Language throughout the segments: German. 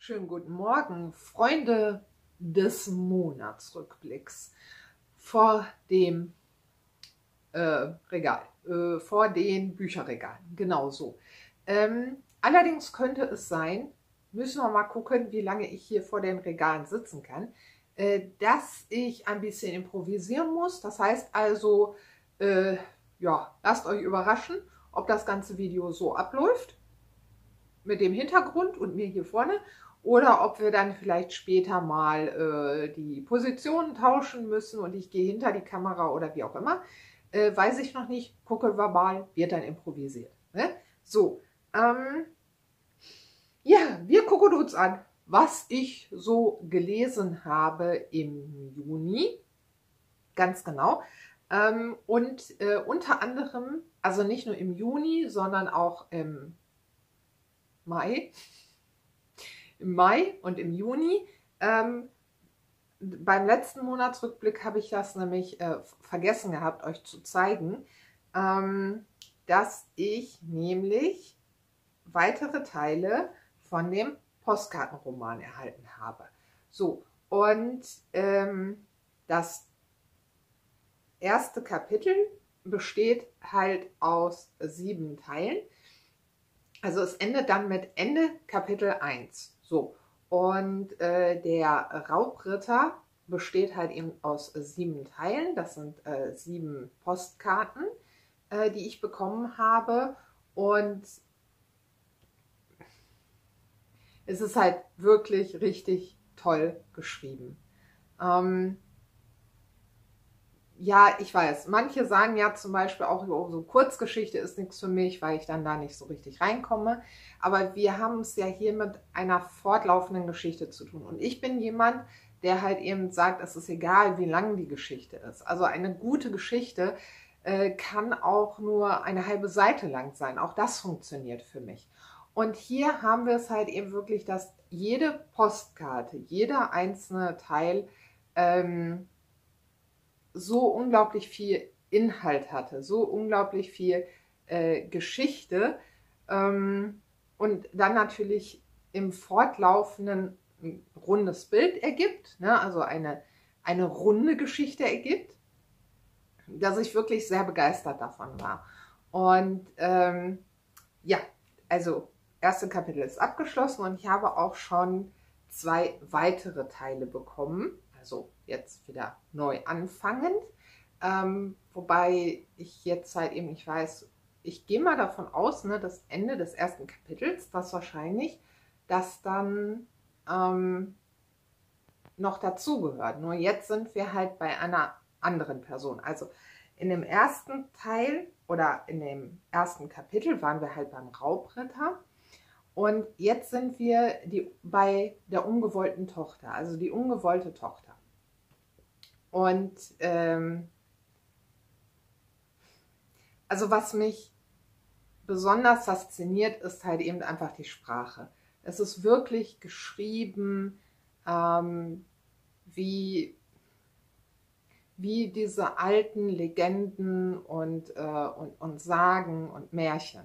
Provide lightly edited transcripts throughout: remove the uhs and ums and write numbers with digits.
Schönen guten Morgen, Freunde des Monatsrückblicks vor dem Regal, vor den Bücherregalen, genau so. Allerdings könnte es sein, müssen wir mal gucken, wie lange ich hier vor den Regalen sitzen kann, dass ich ein bisschen improvisieren muss. Das heißt also, ja, lasst euch überraschen, ob das ganze Video so abläuft, mit dem Hintergrund und mir hier vorne, oder ob wir dann vielleicht später mal die Positionen tauschen müssen und ich gehe hinter die Kamera oder wie auch immer. Weiß ich noch nicht, gucke wir mal, wird dann improvisiert. Ne? So, ja, wir gucken uns an, was ich so gelesen habe im Juni, ganz genau. Und unter anderem, also nicht nur im Juni, sondern auch im Mai und im Juni. Beim letzten Monatsrückblick habe ich das nämlich vergessen gehabt, euch zu zeigen, dass ich nämlich weitere Teile von dem Postkartenroman erhalten habe. So, und das erste Kapitel besteht halt aus 7 Teilen. Also es endet dann mit Ende Kapitel 1. So. Und der Raubritter besteht halt eben aus 7 Teilen. Das sind 7 Postkarten, die ich bekommen habe. Und es ist halt wirklich richtig toll geschrieben. Ja, ich weiß, manche sagen ja zum Beispiel auch, so Kurzgeschichte ist nichts für mich, weil ich dann da nicht so richtig reinkomme. Aber wir haben es ja hier mit einer fortlaufenden Geschichte zu tun. Und ich bin jemand, der halt eben sagt, es ist egal, wie lang die Geschichte ist. Also eine gute Geschichte kann auch nur eine halbe Seite lang sein. Auch das funktioniert für mich. Und hier haben wir es halt eben wirklich, dass jede Postkarte, jeder einzelne Teil so unglaublich viel Inhalt hatte, so unglaublich viel Geschichte und dann natürlich im Fortlaufenden ein rundes Bild ergibt, ne? Also eine runde Geschichte ergibt, dass ich wirklich sehr begeistert davon war. Und ja, also erste Kapitel ist abgeschlossen und ich habe auch schon 2 weitere Teile bekommen. Also jetzt wieder neu anfangend, wobei ich jetzt halt eben nicht weiß, ich gehe mal davon aus, ne, das Ende des ersten Kapitels, dass wahrscheinlich das dann noch dazugehört. Nur jetzt sind wir halt bei einer anderen Person. Also in dem ersten Teil oder in dem ersten Kapitel waren wir halt beim Raubritter. Und jetzt sind wir bei der ungewollten Tochter, also die ungewollte Tochter. Und also was mich besonders fasziniert, ist halt eben einfach die Sprache. Es ist wirklich geschrieben wie diese alten Legenden und Sagen und Märchen.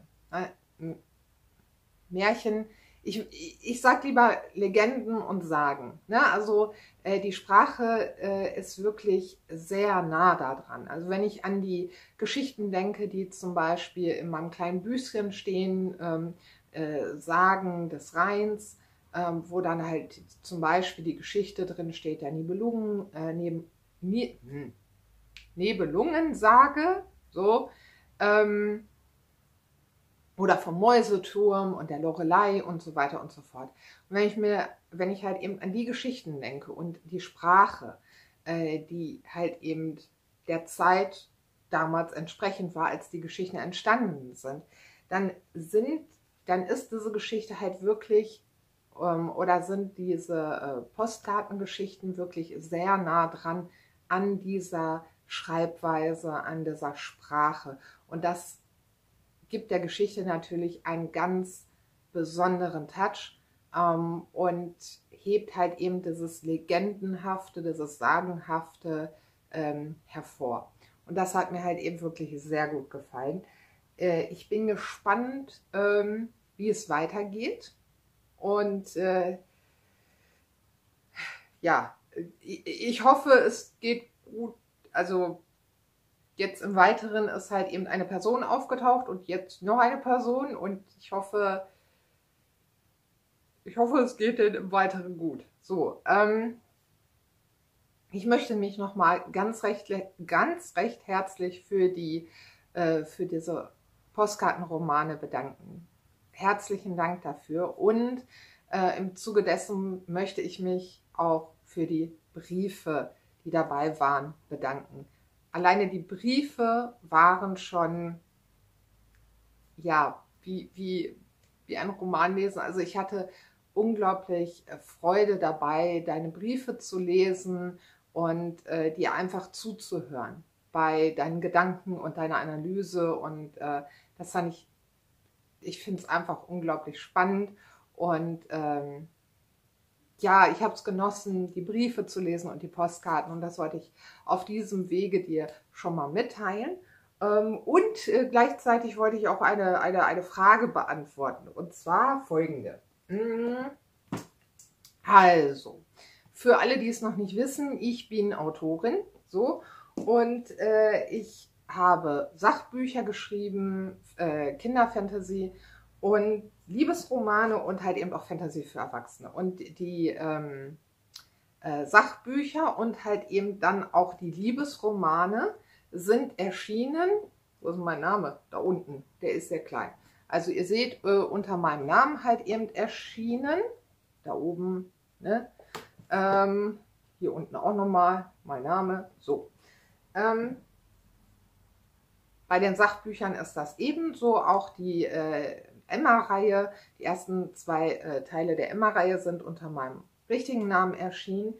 Märchen, ich sag lieber Legenden und Sagen. Ne? Also die Sprache ist wirklich sehr nah daran. Also wenn ich an die Geschichten denke, die zum Beispiel in meinem kleinen Büchschen stehen, Sagen des Rheins, wo dann halt zum Beispiel die Geschichte drin steht, der Nibelungensage, so, oder vom Mäuseturm und der Lorelei und so weiter und so fort. Und wenn ich halt eben an die Geschichten denke und die Sprache, die halt eben der Zeit damals entsprechend war, als die Geschichten entstanden sind, dann ist diese Geschichte halt wirklich, oder sind diese Postkartengeschichten wirklich sehr nah dran an dieser Schreibweise, an dieser Sprache. Und das gibt der Geschichte natürlich einen ganz besonderen Touch und hebt halt eben dieses Legendenhafte, dieses Sagenhafte hervor. Und das hat mir halt eben wirklich sehr gut gefallen. Ich bin gespannt, wie es weitergeht. Und ja, ich hoffe, es geht gut. Also jetzt im Weiteren ist halt eben eine Person aufgetaucht und jetzt noch eine Person und ich hoffe, es geht denn im Weiteren gut. So, ich möchte mich nochmal ganz recht herzlich für diese Postkartenromane bedanken. Herzlichen Dank dafür und im Zuge dessen möchte ich mich auch für die Briefe, die dabei waren, bedanken. Alleine die Briefe waren schon, ja, wie ein Roman lesen. Also ich hatte unglaublich Freude dabei, deine Briefe zu lesen und dir einfach zuzuhören bei deinen Gedanken und deiner Analyse. Und das fand ich finde es einfach unglaublich spannend. Und ja, ich habe es genossen, die Briefe zu lesen und die Postkarten. Und das wollte ich auf diesem Wege dir schon mal mitteilen. Und gleichzeitig wollte ich auch eine Frage beantworten. Und zwar folgende. Also, für alle, die es noch nicht wissen, ich bin Autorin. So, und ich habe Sachbücher geschrieben, Kinderfantasy und Liebesromane und halt eben auch Fantasy für Erwachsene. Und die Sachbücher und halt eben dann auch die Liebesromane sind erschienen. Wo ist mein Name? Da unten, der ist sehr klein. Also ihr seht, unter meinem Namen halt eben erschienen. Da oben, ne? Hier unten auch nochmal mein Name. So. Bei den Sachbüchern ist das ebenso. Auch die Emma-Reihe, die ersten 2 Teile der Emma-Reihe sind unter meinem richtigen Namen erschienen.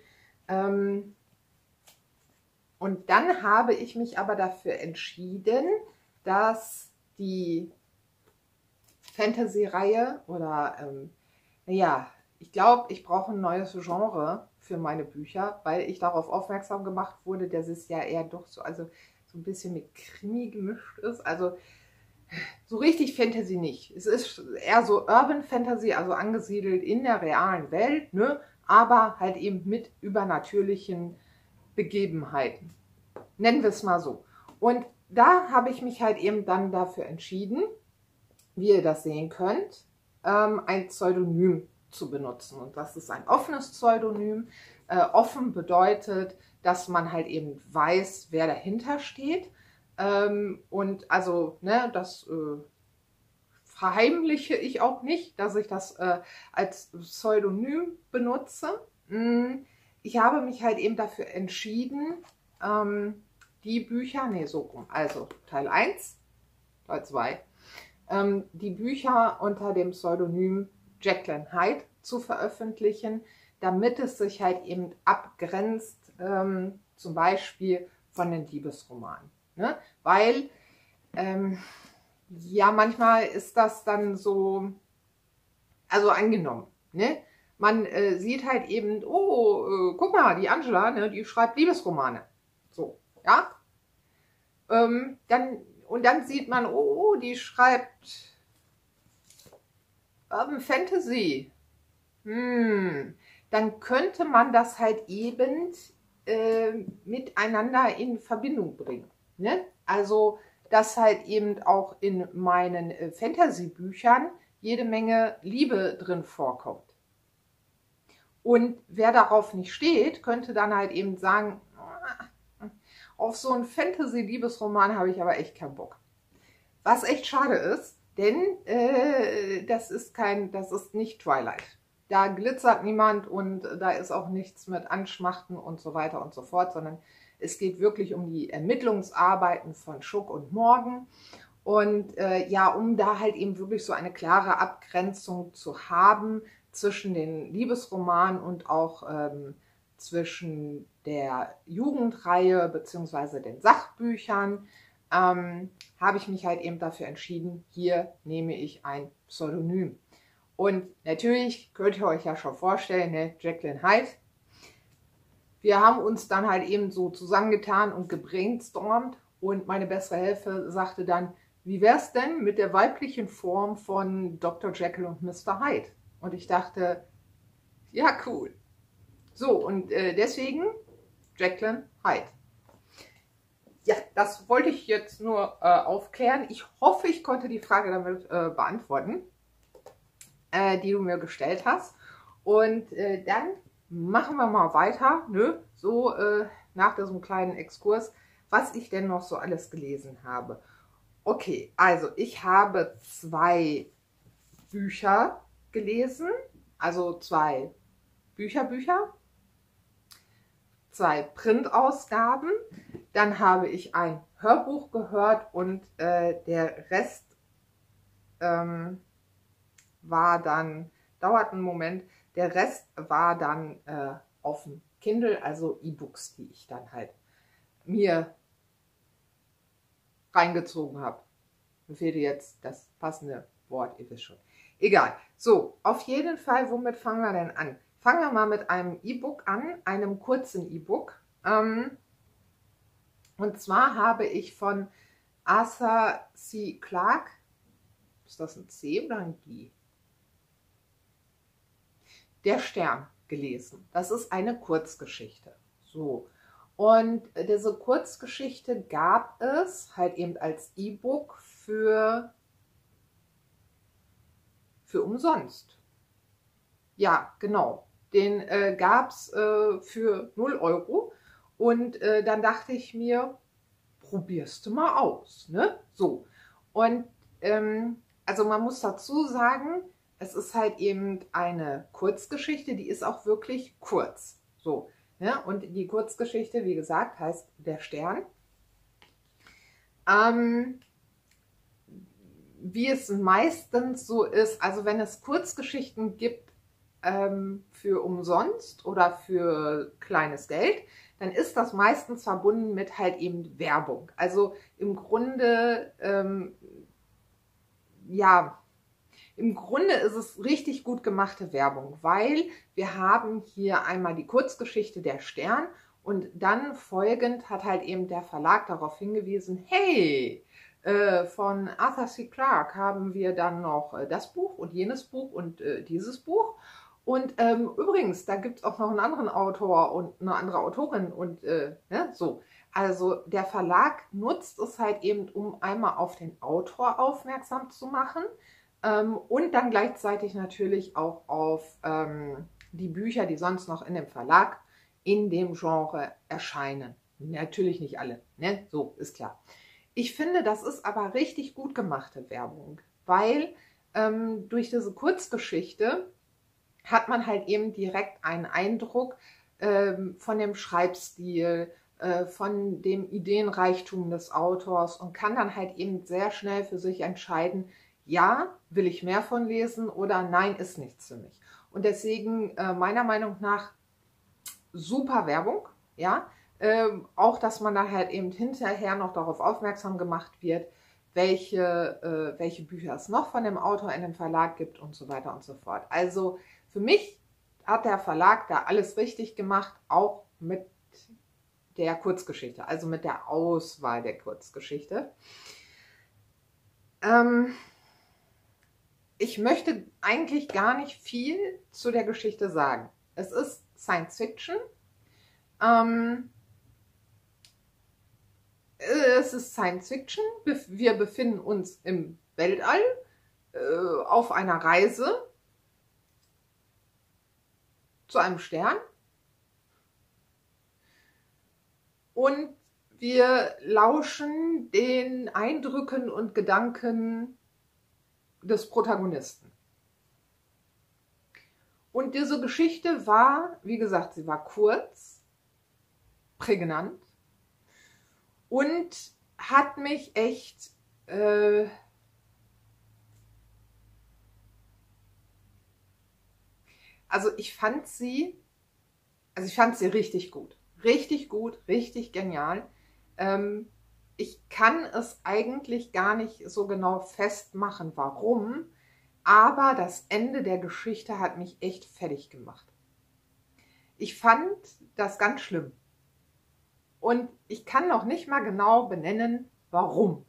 Und dann habe ich mich aber dafür entschieden, dass die Fantasy-Reihe oder, naja, ich glaube, ich brauche ein neues Genre für meine Bücher, weil ich darauf aufmerksam gemacht wurde, dass es ja eher doch so, also so ein bisschen mit Krimi gemischt ist. Also so richtig Fantasy nicht. Es ist eher so Urban Fantasy, also angesiedelt in der realen Welt, ne? Aber halt eben mit übernatürlichen Begebenheiten. Nennen wir es mal so. Und da habe ich mich halt eben dann dafür entschieden, wie ihr das sehen könnt, ein Pseudonym zu benutzen. Und das ist ein offenes Pseudonym. Offen bedeutet, dass man halt eben weiß, wer dahinter steht. Und also, ne, das verheimliche ich auch nicht, dass ich das als Pseudonym benutze. Ich habe mich halt eben dafür entschieden, die Bücher, nee, so rum, also Teil 1, Teil 2, die Bücher unter dem Pseudonym Jacqueline Hyde zu veröffentlichen, damit es sich halt eben abgrenzt, zum Beispiel von den Liebesromanen. Ne? Weil, ja, manchmal ist das dann so, also angenommen, ne? Man sieht halt eben, oh, guck mal, die Angela, ne, die schreibt Liebesromane. So, ja. Dann sieht man, oh, die schreibt Urban Fantasy. Dann könnte man das halt eben miteinander in Verbindung bringen. Ne? Also, dass halt eben auch in meinen Fantasy-Büchern jede Menge Liebe drin vorkommt. Und wer darauf nicht steht, könnte dann halt eben sagen, auf so einen Fantasy-Liebesroman habe ich aber echt keinen Bock. Was echt schade ist, denn das ist nicht Twilight. Da glitzert niemand und da ist auch nichts mit Anschmachten und so weiter und so fort, sondern es geht wirklich um die Ermittlungsarbeiten von Schuck und Morgan. Und ja, um da halt eben wirklich so eine klare Abgrenzung zu haben zwischen den Liebesromanen und auch zwischen der Jugendreihe bzw. den Sachbüchern, habe ich mich halt eben dafür entschieden, hier nehme ich ein Pseudonym. Und natürlich könnt ihr euch ja schon vorstellen, ne, Jacqueline Hyde. Wir haben uns dann halt eben so zusammengetan und gebrainstormt und meine bessere Hälfte sagte dann, wie wäre es denn mit der weiblichen Form von Dr. Jekyll und Mr. Hyde? Und ich dachte, ja cool, So, und deswegen Jekyll Hyde. Ja, das wollte ich jetzt nur aufklären. Ich hoffe, ich konnte die Frage damit beantworten, die du mir gestellt hast. Und dann machen wir mal weiter, ne? So nach diesem kleinen Exkurs, was ich denn noch so alles gelesen habe. Okay, also ich habe 2 Bücher gelesen, also 2 Bücher, 2 Printausgaben. Dann habe ich ein Hörbuch gehört und der Rest war dann, dauert einen Moment, der Rest war dann auf dem Kindle, also E-Books, die ich dann halt mir reingezogen habe. Mir fehlte jetzt das passende Wort, ihr wisst schon. Egal. So, auf jeden Fall, womit fangen wir denn an? Fangen wir mal mit einem E-Book an, einem kurzen E-Book. Und zwar habe ich von Arthur C. Clarke, ist das ein C oder ein G? Der Stern gelesen. Das ist eine Kurzgeschichte. So. Und diese Kurzgeschichte gab es halt eben als E-Book für umsonst. Ja, genau. Den gab es für 0 Euro. Und dann dachte ich mir, probierst du mal aus. Ne? So. Und also man muss dazu sagen, es ist halt eben eine Kurzgeschichte, die ist auch wirklich kurz. So. Ne? Und die Kurzgeschichte, wie gesagt, heißt Der Stern. Wie es meistens so ist, also wenn es Kurzgeschichten gibt für umsonst oder für kleines Geld, dann ist das meistens verbunden mit halt eben Werbung. Also im Grunde, ja, im Grunde ist es richtig gut gemachte Werbung, weil wir haben hier einmal die Kurzgeschichte Der Stern und dann folgend hat halt eben der Verlag darauf hingewiesen, hey, von Arthur C. Clarke haben wir dann noch das Buch und jenes Buch und dieses Buch. Und übrigens, da gibt es auch noch einen anderen Autor und eine andere Autorin und ne, so. Also der Verlag nutzt es halt eben, um einmal auf den Autor aufmerksam zu machen und dann gleichzeitig natürlich auch auf die Bücher, die sonst noch in dem Verlag in dem Genre erscheinen. Natürlich nicht alle, ne? So, ist klar. Ich finde, das ist aber richtig gut gemachte Werbung, weil durch diese Kurzgeschichte hat man halt eben direkt einen Eindruck von dem Schreibstil, von dem Ideenreichtum des Autors und kann dann halt eben sehr schnell für sich entscheiden, ja, will ich mehr von lesen oder nein, ist nichts für mich. Und deswegen meiner Meinung nach super Werbung, ja. Auch, dass man da halt eben hinterher noch darauf aufmerksam gemacht wird, welche Bücher es noch von dem Autor in dem Verlag gibt und so weiter und so fort. Also für mich hat der Verlag da alles richtig gemacht, auch mit der Kurzgeschichte, also mit der Auswahl der Kurzgeschichte. Ich möchte eigentlich gar nicht viel zu der Geschichte sagen. Es ist Science Fiction. Es ist Science Fiction. Wir befinden uns im Weltall auf einer Reise zu einem Stern. Und wir lauschen den Eindrücken und Gedanken des Protagonisten. Und diese Geschichte war, wie gesagt, sie war kurz, prägnant und hat mich echt also ich fand sie richtig gut. Richtig gut, richtig genial. Ich kann es eigentlich gar nicht so genau festmachen, warum, aber das Ende der Geschichte hat mich echt fertig gemacht. Ich fand das ganz schlimm. Und ich kann noch nicht mal genau benennen, warum.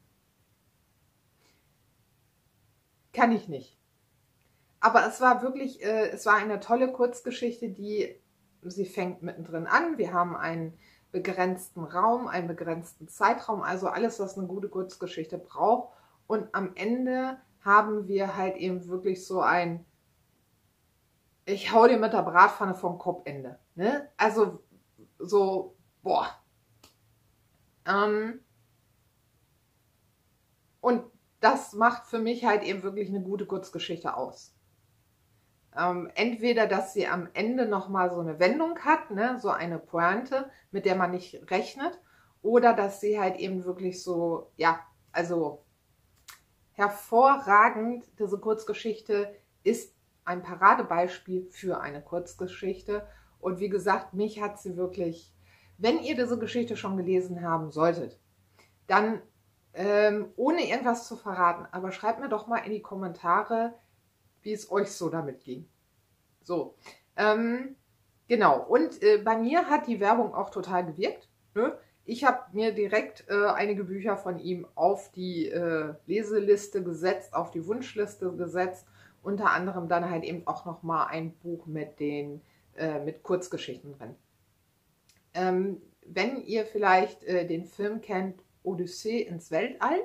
Kann ich nicht. Aber es war wirklich, es war eine tolle Kurzgeschichte, die sie fängt mittendrin an, wir haben einen begrenzten Raum, einen begrenzten Zeitraum, also alles, was eine gute Kurzgeschichte braucht. Und am Ende haben wir halt eben wirklich so ein ich hau dir mit der Bratpfanne vom Kopfende. Ne? Also so, boah. Und das macht für mich halt eben wirklich eine gute Kurzgeschichte aus. Entweder, dass sie am Ende nochmal so eine Wendung hat, ne? So eine Pointe, mit der man nicht rechnet, oder dass sie halt eben wirklich so, ja, also hervorragend, diese Kurzgeschichte ist ein Paradebeispiel für eine Kurzgeschichte. Und wie gesagt, mich hat sie wirklich, wenn ihr diese Geschichte schon gelesen haben solltet, dann ohne irgendwas zu verraten, aber schreibt mir doch mal in die Kommentare, wie es euch so damit ging. So, genau. Und bei mir hat die Werbung auch total gewirkt. Ne? Ich habe mir direkt einige Bücher von ihm auf die Leseliste gesetzt, auf die Wunschliste gesetzt. Unter anderem dann halt eben auch nochmal ein Buch mit mit Kurzgeschichten drin. Wenn ihr vielleicht den Film kennt, Odyssee ins Weltall,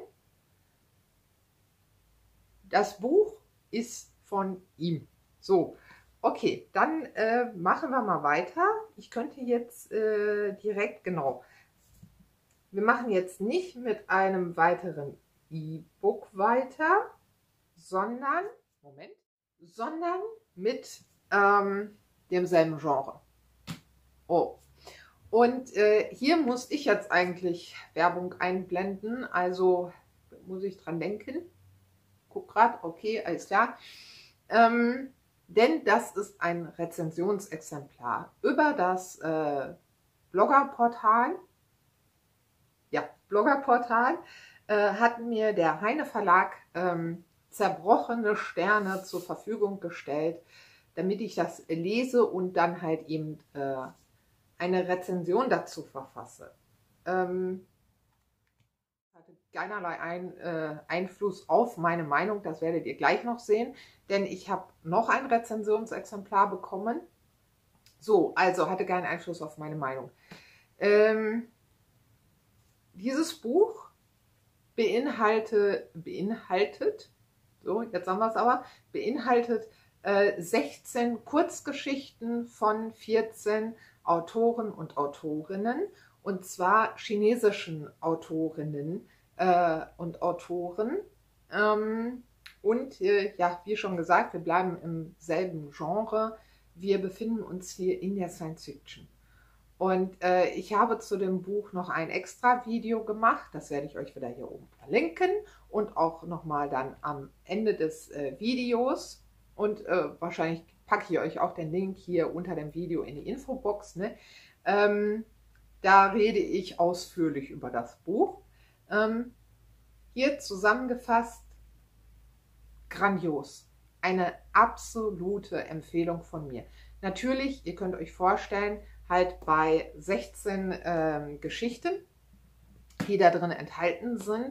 das Buch ist von ihm. So, okay, dann machen wir mal weiter. Ich könnte jetzt direkt, genau, wir machen jetzt nicht mit einem weiteren E-Book weiter, sondern, Moment, sondern mit demselben Genre. Oh, und hier muss ich jetzt eigentlich Werbung einblenden, also muss ich dran denken. Guck gerade, okay, alles klar. Denn das ist ein Rezensionsexemplar über das Bloggerportal. Ja, Bloggerportal hat mir der Heine Verlag zerbrochene Sterne zur Verfügung gestellt, damit ich das lese und dann halt eben eine Rezension dazu verfasse. Hatte keinerlei Einfluss auf meine Meinung, das werdet ihr gleich noch sehen, denn ich habe noch ein Rezensionsexemplar bekommen. So, also hatte keinen Einfluss auf meine Meinung. Dieses Buch beinhaltet, so, jetzt haben wir es aber, beinhaltet 16 Kurzgeschichten von 14 Autoren und Autorinnen, und zwar chinesischen Autorinnen und Autoren. Ja, wie schon gesagt, wir bleiben im selben Genre. Wir befinden uns hier in der Science Fiction. Und ich habe zu dem Buch noch ein extra Video gemacht, das werde ich euch wieder hier oben verlinken und auch nochmal dann am Ende des Videos. Und wahrscheinlich packe ich euch auch den Link hier unter dem Video in die Infobox. Ne? Da rede ich ausführlich über das Buch. Hier zusammengefasst, grandios. Eine absolute Empfehlung von mir. Natürlich, ihr könnt euch vorstellen, halt bei 16 Geschichten, die da drin enthalten sind,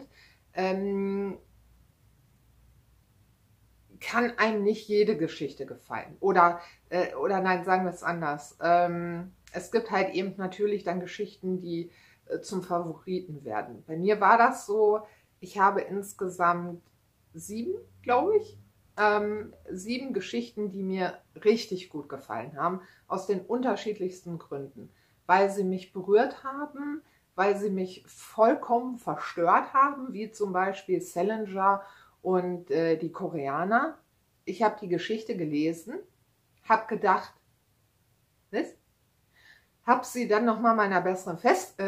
kann einem nicht jede Geschichte gefallen. Oder nein, sagen wir es anders. Es gibt halt eben natürlich dann Geschichten, die zum Favoriten werden. Bei mir war das so, ich habe insgesamt 7, glaube ich, 7 Geschichten, die mir richtig gut gefallen haben, aus den unterschiedlichsten Gründen. Weil sie mich berührt haben, weil sie mich vollkommen verstört haben, wie zum Beispiel Salinger und die Koreaner. Ich habe die Geschichte gelesen, habe gedacht, was? Habe sie dann nochmal meiner besseren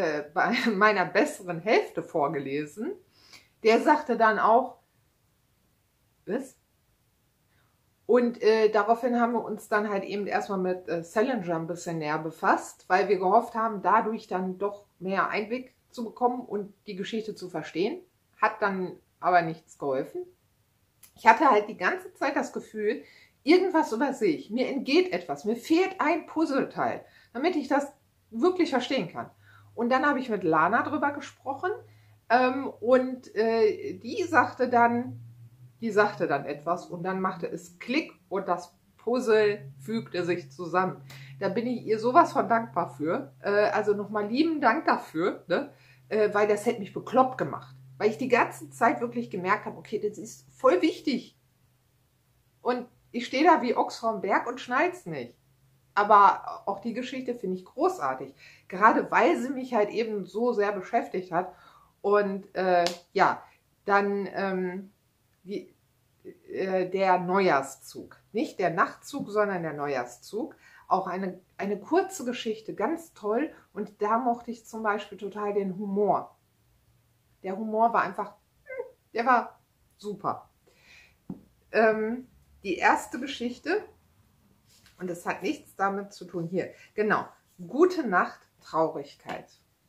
Hälfte vorgelesen. Der sagte dann auch, was? Und daraufhin haben wir uns dann halt eben erstmal mit Salinger ein bisschen näher befasst, weil wir gehofft haben, dadurch dann doch mehr Einblick zu bekommen und die Geschichte zu verstehen. Hat dann aber nichts geholfen. Ich hatte halt die ganze Zeit das Gefühl, irgendwas übersehe ich. Mir entgeht etwas, mir fehlt ein Puzzleteil, damit ich das wirklich verstehen kann. Und dann habe ich mit Lana drüber gesprochen und die sagte dann etwas und dann machte es Klick und das Puzzle fügte sich zusammen. Da bin ich ihr sowas von dankbar für. Also nochmal lieben Dank dafür, ne? Weil das hätte mich bekloppt gemacht. Weil ich die ganze Zeit wirklich gemerkt habe, okay, das ist voll wichtig. Und ich stehe da wie Ochs vorm Berg und schnall's nicht. Aber auch die Geschichte finde ich großartig. Gerade weil sie mich halt eben so sehr beschäftigt hat. Und ja, dann der Neujahrszug. Nicht der Nachtzug, sondern der Neujahrszug. Auch eine kurze Geschichte, ganz toll. Und da mochte ich zum Beispiel total den Humor. Der Humor war einfach, der war super. Die erste Geschichte, und das hat nichts damit zu tun, hier, genau, Gute Nacht, Traurigkeit.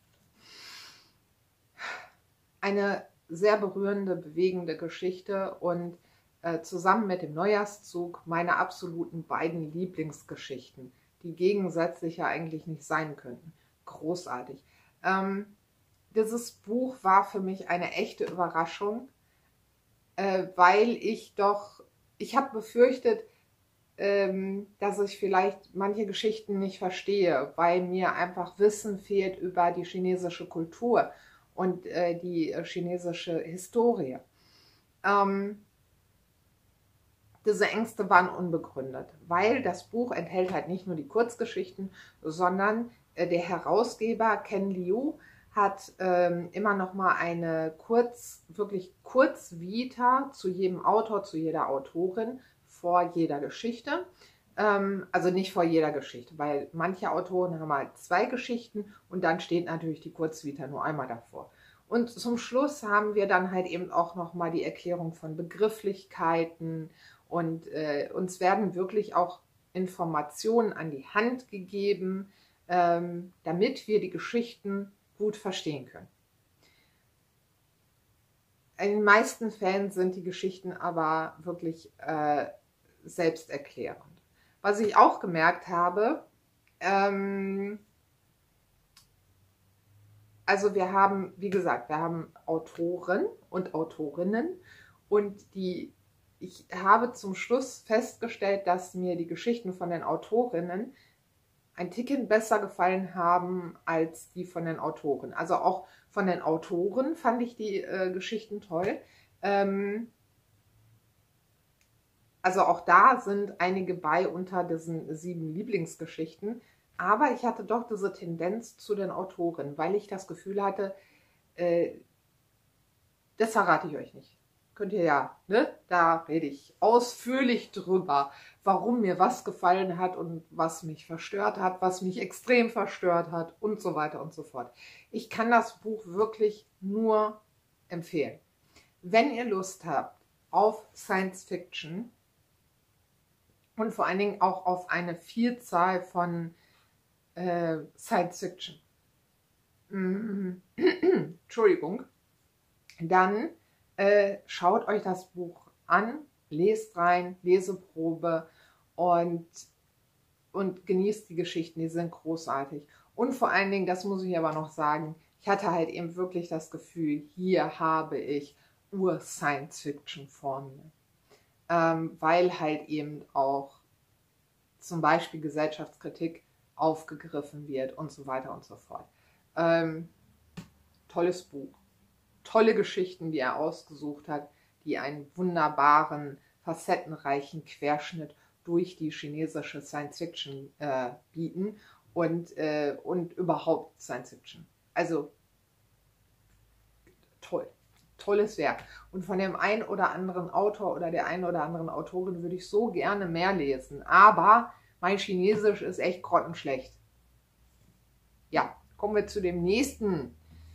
Eine sehr berührende, bewegende Geschichte und zusammen mit dem Neujahrszug meine absoluten beiden Lieblingsgeschichten, die gegensätzlicher eigentlich nicht sein könnten. Großartig. Dieses Buch war für mich eine echte Überraschung, weil ich habe befürchtet, dass ich vielleicht manche Geschichten nicht verstehe, weil mir einfach Wissen fehlt über die chinesische Kultur und die chinesische Historie. Diese Ängste waren unbegründet, weil das Buch enthält halt nicht nur die Kurzgeschichten, sondern der Herausgeber Ken Liu hat immer noch mal eine wirklich Kurzvita zu jedem Autor, zu jeder Autorin vor jeder Geschichte. Also nicht vor jeder Geschichte, weil manche Autoren haben halt 2 Geschichten und dann steht natürlich die Kurzvita nur einmal davor. Und zum Schluss haben wir dann halt eben auch noch mal die Erklärung von Begrifflichkeiten und uns werden wirklich auch Informationen an die Hand gegeben, damit wir die Geschichten gut verstehen können. In den meisten Fällen sind die Geschichten aber wirklich selbsterklärend. Was ich auch gemerkt habe, also wir haben, wie gesagt, wir haben Autoren und Autorinnen und ich habe zum Schluss festgestellt, dass mir die Geschichten von den Autorinnen ein Ticken besser gefallen haben als die von den Autoren. Also auch von den Autoren fand ich die Geschichten toll. Also auch da sind einige bei unter diesen 7 Lieblingsgeschichten. Aber ich hatte doch diese Tendenz zu den Autoren, weil ich das Gefühl hatte, das verrate ich euch nicht. Könnt ihr ja, ne? Da rede ich ausführlich drüber, warum mir was gefallen hat und was mich verstört hat, was mich extrem verstört hat und so weiter und so fort. Ich kann das Buch wirklich nur empfehlen. Wenn ihr Lust habt auf Science Fiction und vor allen Dingen auch auf eine Vielzahl von Science Fiction, Entschuldigung, dann schaut euch das Buch an, lest rein, Leseprobe und genießt die Geschichten, die sind großartig. Und vor allen Dingen, das muss ich aber noch sagen, ich hatte halt eben wirklich das Gefühl, hier habe ich Ur-Science-Fiction vor mir. Weil halt eben auch zum Beispiel Gesellschaftskritik aufgegriffen wird und so weiter und so fort. Tolles Buch. Tolle Geschichten, die er ausgesucht hat, die einen wunderbaren, facettenreichen Querschnitt durch die chinesische Science-Fiction bieten und überhaupt Science-Fiction. Also toll, tolles Werk. Und von dem einen oder anderen Autor oder der einen oder anderen Autorin würde ich so gerne mehr lesen, aber mein Chinesisch ist echt grottenschlecht. Ja, kommen wir zu dem nächsten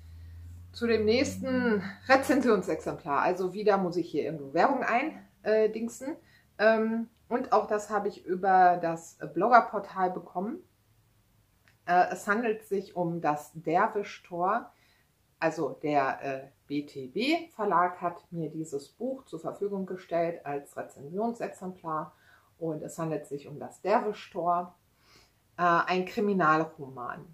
Rezensionsexemplar. Also wieder muss ich hier irgendwo Werbung eindingsen. Und auch das habe ich über das Bloggerportal bekommen. Es handelt sich um das Derwisch-Tor. Also der BTB Verlag hat mir dieses Buch zur Verfügung gestellt als Rezensionsexemplar. Und es handelt sich um das Derwisch-Tor, ein Kriminalroman.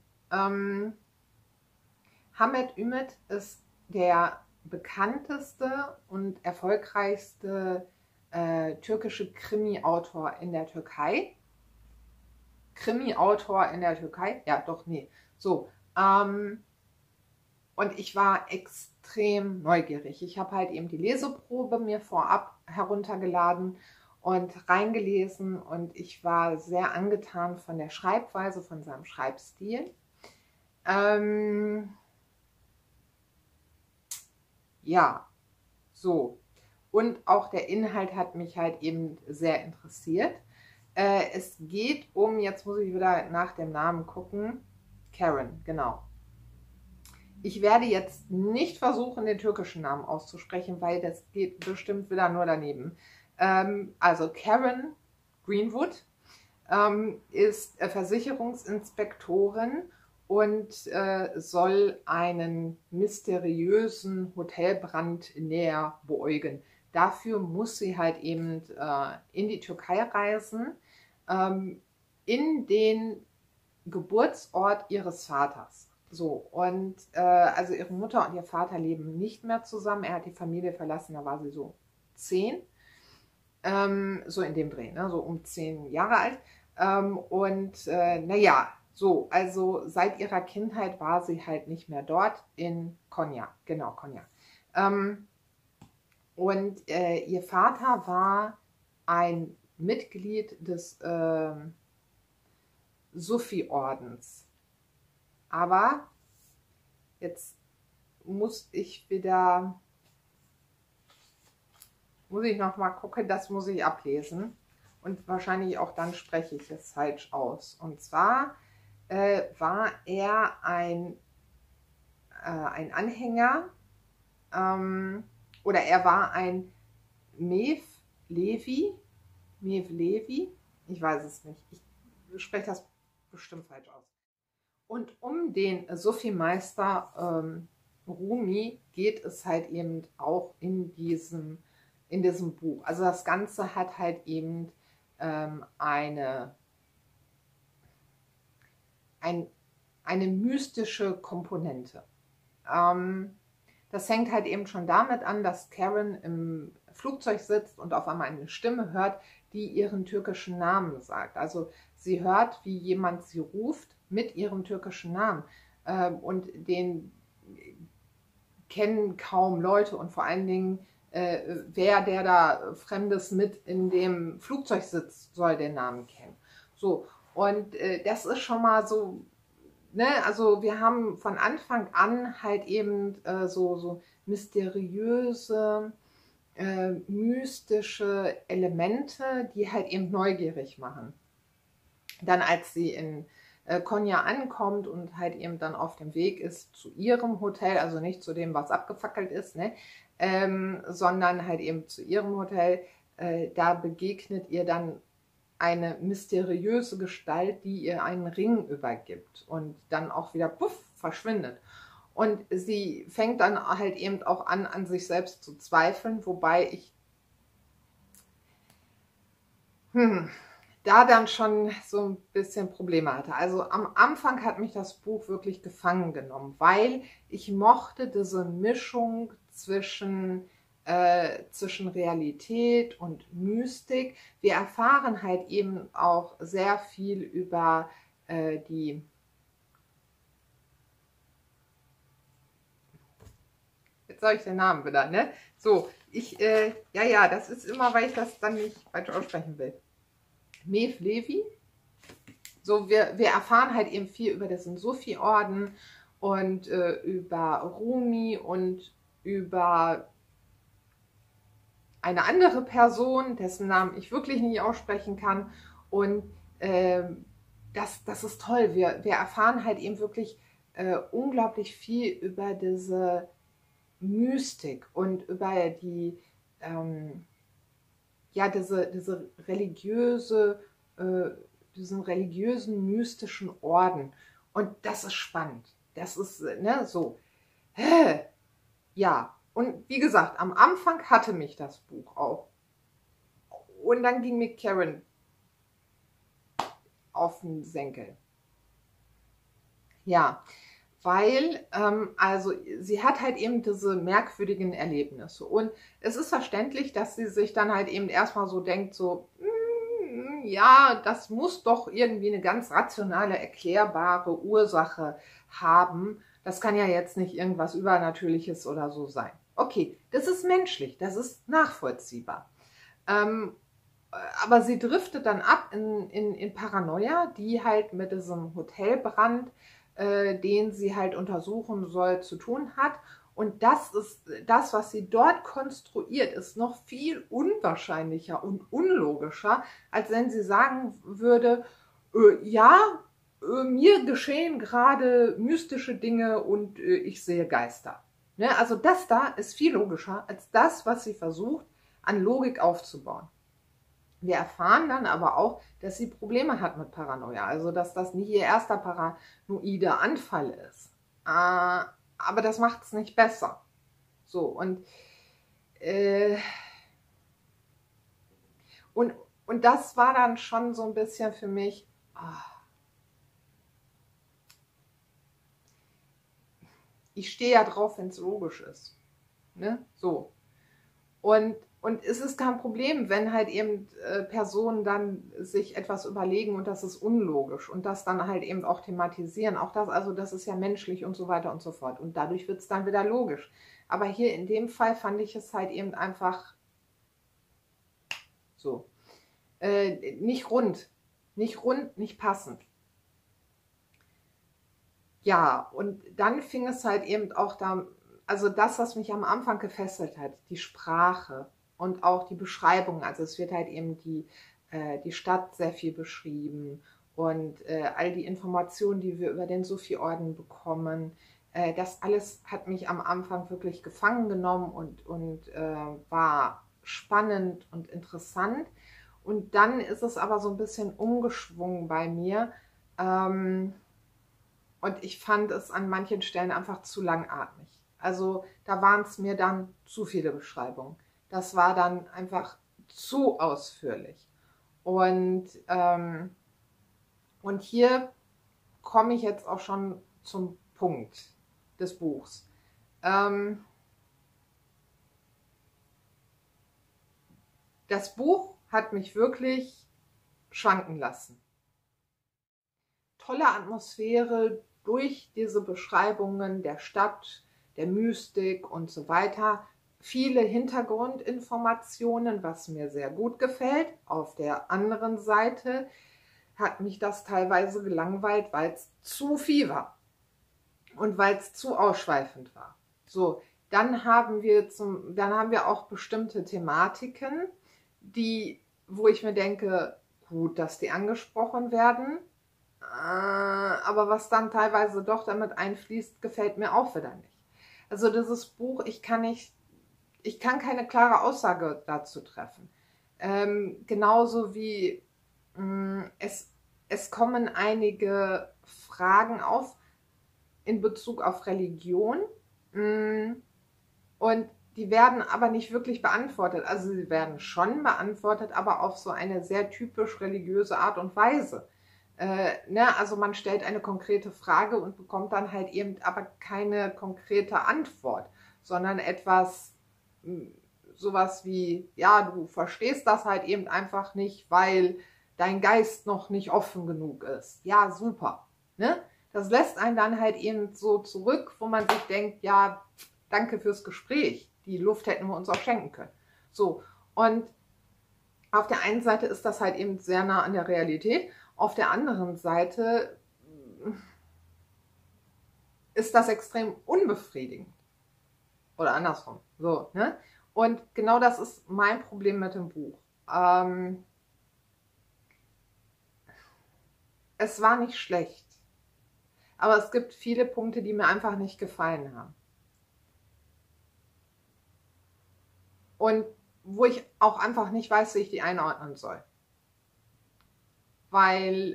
Hamed ist der bekannteste und erfolgreichste türkische Krimi-Autor in der Türkei. Krimi-Autor in der Türkei? Ja, doch, nee. So, und ich war extrem neugierig. Ich habe halt eben die Leseprobe mir vorab heruntergeladen und reingelesen und ich war sehr angetan von der Schreibweise, von seinem Schreibstil. Ja, so. Und auch der Inhalt hat mich halt eben sehr interessiert. Es geht um, jetzt muss ich wieder nach dem Namen gucken, Karen, genau. Ich werde jetzt nicht versuchen, den türkischen Namen auszusprechen, weil das geht bestimmt wieder nur daneben. Also Karen Greenwood ist Versicherungsinspektorin und soll einen mysteriösen Hotelbrand näher beäugen. Dafür muss sie halt eben in die Türkei reisen, in den Geburtsort ihres Vaters. So, und also ihre Mutter und ihr Vater leben nicht mehr zusammen. Er hat die Familie verlassen, da war sie so 10. So in dem Dreh, ne? So um 10 Jahre alt. Naja, so, also seit ihrer Kindheit war sie halt nicht mehr dort in Konya. Genau, Konya. Ihr Vater war ein Mitglied des Sufi-Ordens. Aber jetzt muss ich noch mal gucken, das muss ich ablesen. Und wahrscheinlich auch dann spreche ich es falsch aus. Und zwar war er ein Anhänger oder er war ein Mev Levi, ich weiß es nicht, ich spreche das bestimmt falsch aus. Und um den Sufi-Meister Rumi geht es halt eben auch in diesem Buch. Also das Ganze hat halt eben eine mystische Komponente. Das hängt halt eben schon damit an, dass Karen im Flugzeug sitzt und auf einmal eine Stimme hört, die ihren türkischen Namen sagt. Also sie hört, wie jemand sie ruft mit ihrem türkischen Namen. Und den kennen kaum Leute und vor allen Dingen, wer der da Fremdes mit in dem Flugzeug sitzt, soll den Namen kennen. So, und das ist schon mal so, ne, also wir haben von Anfang an halt eben so mysteriöse, mystische Elemente, die halt eben neugierig machen. Dann als sie in Konya ankommt und halt eben dann auf dem Weg ist zu ihrem Hotel, also nicht zu dem, was abgefackelt ist, ne, sondern halt eben zu ihrem Hotel, da begegnet ihr dann eine mysteriöse Gestalt, die ihr einen Ring übergibt und dann auch wieder puff, verschwindet. Und sie fängt dann halt eben auch an sich selbst zu zweifeln, wobei ich da dann schon so ein bisschen Probleme hatte. Also am Anfang hat mich das Buch wirklich gefangen genommen, weil ich mochte diese Mischung zwischen Realität und Mystik. Wir erfahren halt eben auch sehr viel über die jetzt sage ich den Namen wieder, ne? So, ja, das ist immer, weil ich das dann nicht falsch aussprechen will. Mev Levi. So, wir erfahren halt eben viel über diesen Sufi-Orden und über Rumi und über eine andere Person, dessen Namen ich wirklich nicht aussprechen kann. Und das ist toll. Wir erfahren halt eben wirklich unglaublich viel über diese Mystik und über die diese diesen religiösen, mystischen Orden. Und das ist spannend. Das ist, ne, so. Ja, und wie gesagt, am Anfang hatte mich das Buch auch. Und dann ging mir Karen auf den Senkel. Ja, weil, also sie hat halt eben diese merkwürdigen Erlebnisse. Und es ist verständlich, dass sie sich dann halt eben erstmal so denkt, so, ja, das muss doch irgendwie eine ganz rationale, erklärbare Ursache haben. Das kann ja jetzt nicht irgendwas Übernatürliches oder so sein. Okay, das ist menschlich, das ist nachvollziehbar. Aber sie driftet dann ab in Paranoia, die halt mit diesem Hotelbrand, den sie halt untersuchen soll, zu tun hat. Und das ist das, was sie dort konstruiert, ist noch viel unwahrscheinlicher und unlogischer, als wenn sie sagen würde, ja, mir geschehen gerade mystische Dinge und ich sehe Geister. Ne? Also das da ist viel logischer als das, was sie versucht, an Logik aufzubauen. Wir erfahren dann aber auch, dass sie Probleme hat mit Paranoia, also dass das nicht ihr erster paranoide Anfall ist. Aber das macht es nicht besser. So, und das war dann schon so ein bisschen für mich, ich stehe ja drauf, wenn es logisch ist. Ne? So. Und es ist kein Problem, wenn halt eben Personen dann sich etwas überlegen und das ist unlogisch und das dann halt eben auch thematisieren. Auch das, also das ist ja menschlich und so weiter und so fort. Und dadurch wird es dann wieder logisch. Aber hier in dem Fall fand ich es halt eben einfach so. Nicht rund. Nicht rund, nicht passend. Ja, und dann fing es halt eben auch da, also das, was mich am Anfang gefesselt hat, die Sprache und auch die Beschreibung. Also es wird halt eben die Stadt sehr viel beschrieben und all die Informationen, die wir über den Sufi-Orden bekommen. Das alles hat mich am Anfang wirklich gefangen genommen und war spannend und interessant. Und dann ist es aber so ein bisschen umgeschwungen bei mir. Und ich fand es an manchen Stellen einfach zu langatmig. Also da waren es mir dann zu viele Beschreibungen. Das war dann einfach zu ausführlich. Und hier komme ich jetzt auch schon zum Punkt des Buchs. Das Buch hat mich wirklich schwanken lassen. Tolle Atmosphäre durch diese Beschreibungen der Stadt, der Mystik und so weiter. Viele Hintergrundinformationen, was mir sehr gut gefällt. Auf der anderen Seite hat mich das teilweise gelangweilt, weil es zu viel war und weil es zu ausschweifend war. So, dann haben wir auch bestimmte Thematiken, wo ich mir denke, gut, dass die angesprochen werden. Aber was dann teilweise doch damit einfließt, gefällt mir auch wieder nicht. Also dieses Buch, ich kann keine klare Aussage dazu treffen. Genauso wie es kommen einige Fragen auf in Bezug auf Religion und die werden aber nicht wirklich beantwortet. Also sie werden schon beantwortet, aber auf so eine sehr typisch religiöse Art und Weise. Also man stellt eine konkrete Frage und bekommt dann halt eben aber keine konkrete Antwort, sondern sowas wie, ja, du verstehst das halt eben einfach nicht, weil dein Geist noch nicht offen genug ist. Ja, super. Ne? Das lässt einen dann halt eben so zurück, wo man sich denkt, ja, danke fürs Gespräch. Die Luft hätten wir uns auch schenken können. So, und auf der einen Seite ist das halt eben sehr nah an der Realität. Auf der anderen Seite ist das extrem unbefriedigend. Oder andersrum. So, ne? Und genau das ist mein Problem mit dem Buch. Es war nicht schlecht. Aber es gibt viele Punkte, die mir einfach nicht gefallen haben. Und wo ich auch einfach nicht weiß, wie ich die einordnen soll. Weil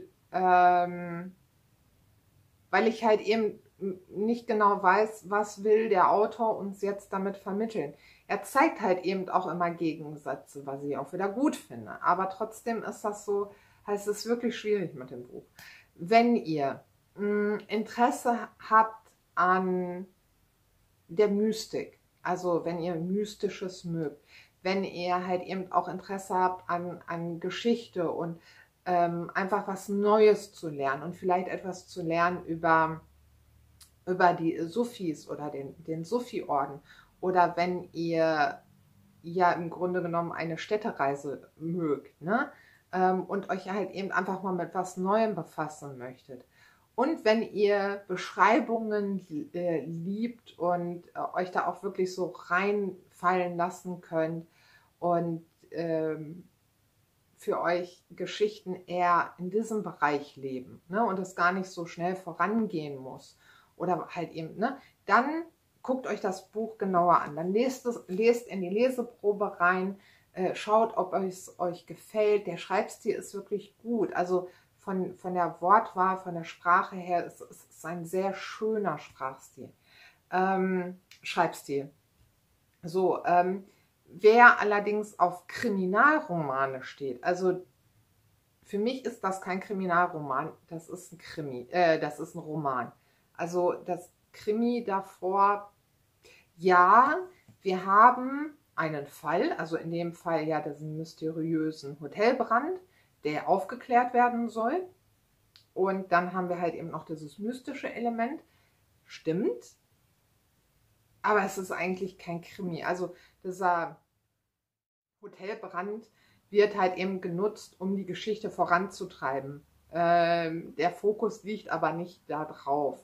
ich halt eben nicht genau weiß, was will der Autor uns jetzt damit vermitteln. Er zeigt halt eben auch immer Gegensätze, was ich auch wieder gut finde. Aber trotzdem ist das so, heißt es wirklich schwierig mit dem Buch. Wenn ihr Interesse habt an der Mystik, also wenn ihr Mystisches mögt, wenn ihr halt eben auch Interesse habt an Geschichte und einfach was Neues zu lernen und vielleicht etwas zu lernen über die Sufis oder den Sufi-Orden, oder wenn ihr ja im Grunde genommen eine Städtereise mögt, ne? Und euch halt eben einfach mal mit was Neuem befassen möchtet. Und wenn ihr Beschreibungen liebt und euch da auch wirklich so reinfallen lassen könnt und für euch Geschichten eher in diesem Bereich leben, ne? Und es gar nicht so schnell vorangehen muss oder halt eben, ne? Dann guckt euch das Buch genauer an. Dann lest in die Leseprobe rein, schaut, ob es euch gefällt. Der Schreibstil ist wirklich gut. Also von der Wortwahl, von der Sprache her, ist es ein sehr schöner Sprachstil. Schreibstil. So, wer allerdings auf Kriminalromane steht, also für mich ist das kein Kriminalroman, das ist ein Krimi, das ist ein Roman. Also das Krimi davor, ja, wir haben einen Fall, also in dem Fall ja diesen mysteriösen Hotelbrand, der aufgeklärt werden soll. Und dann haben wir halt eben noch dieses mystische Element. Stimmt. Aber es ist eigentlich kein Krimi. Also dieser Hotelbrand wird halt eben genutzt, um die Geschichte voranzutreiben. Der Fokus liegt aber nicht da drauf.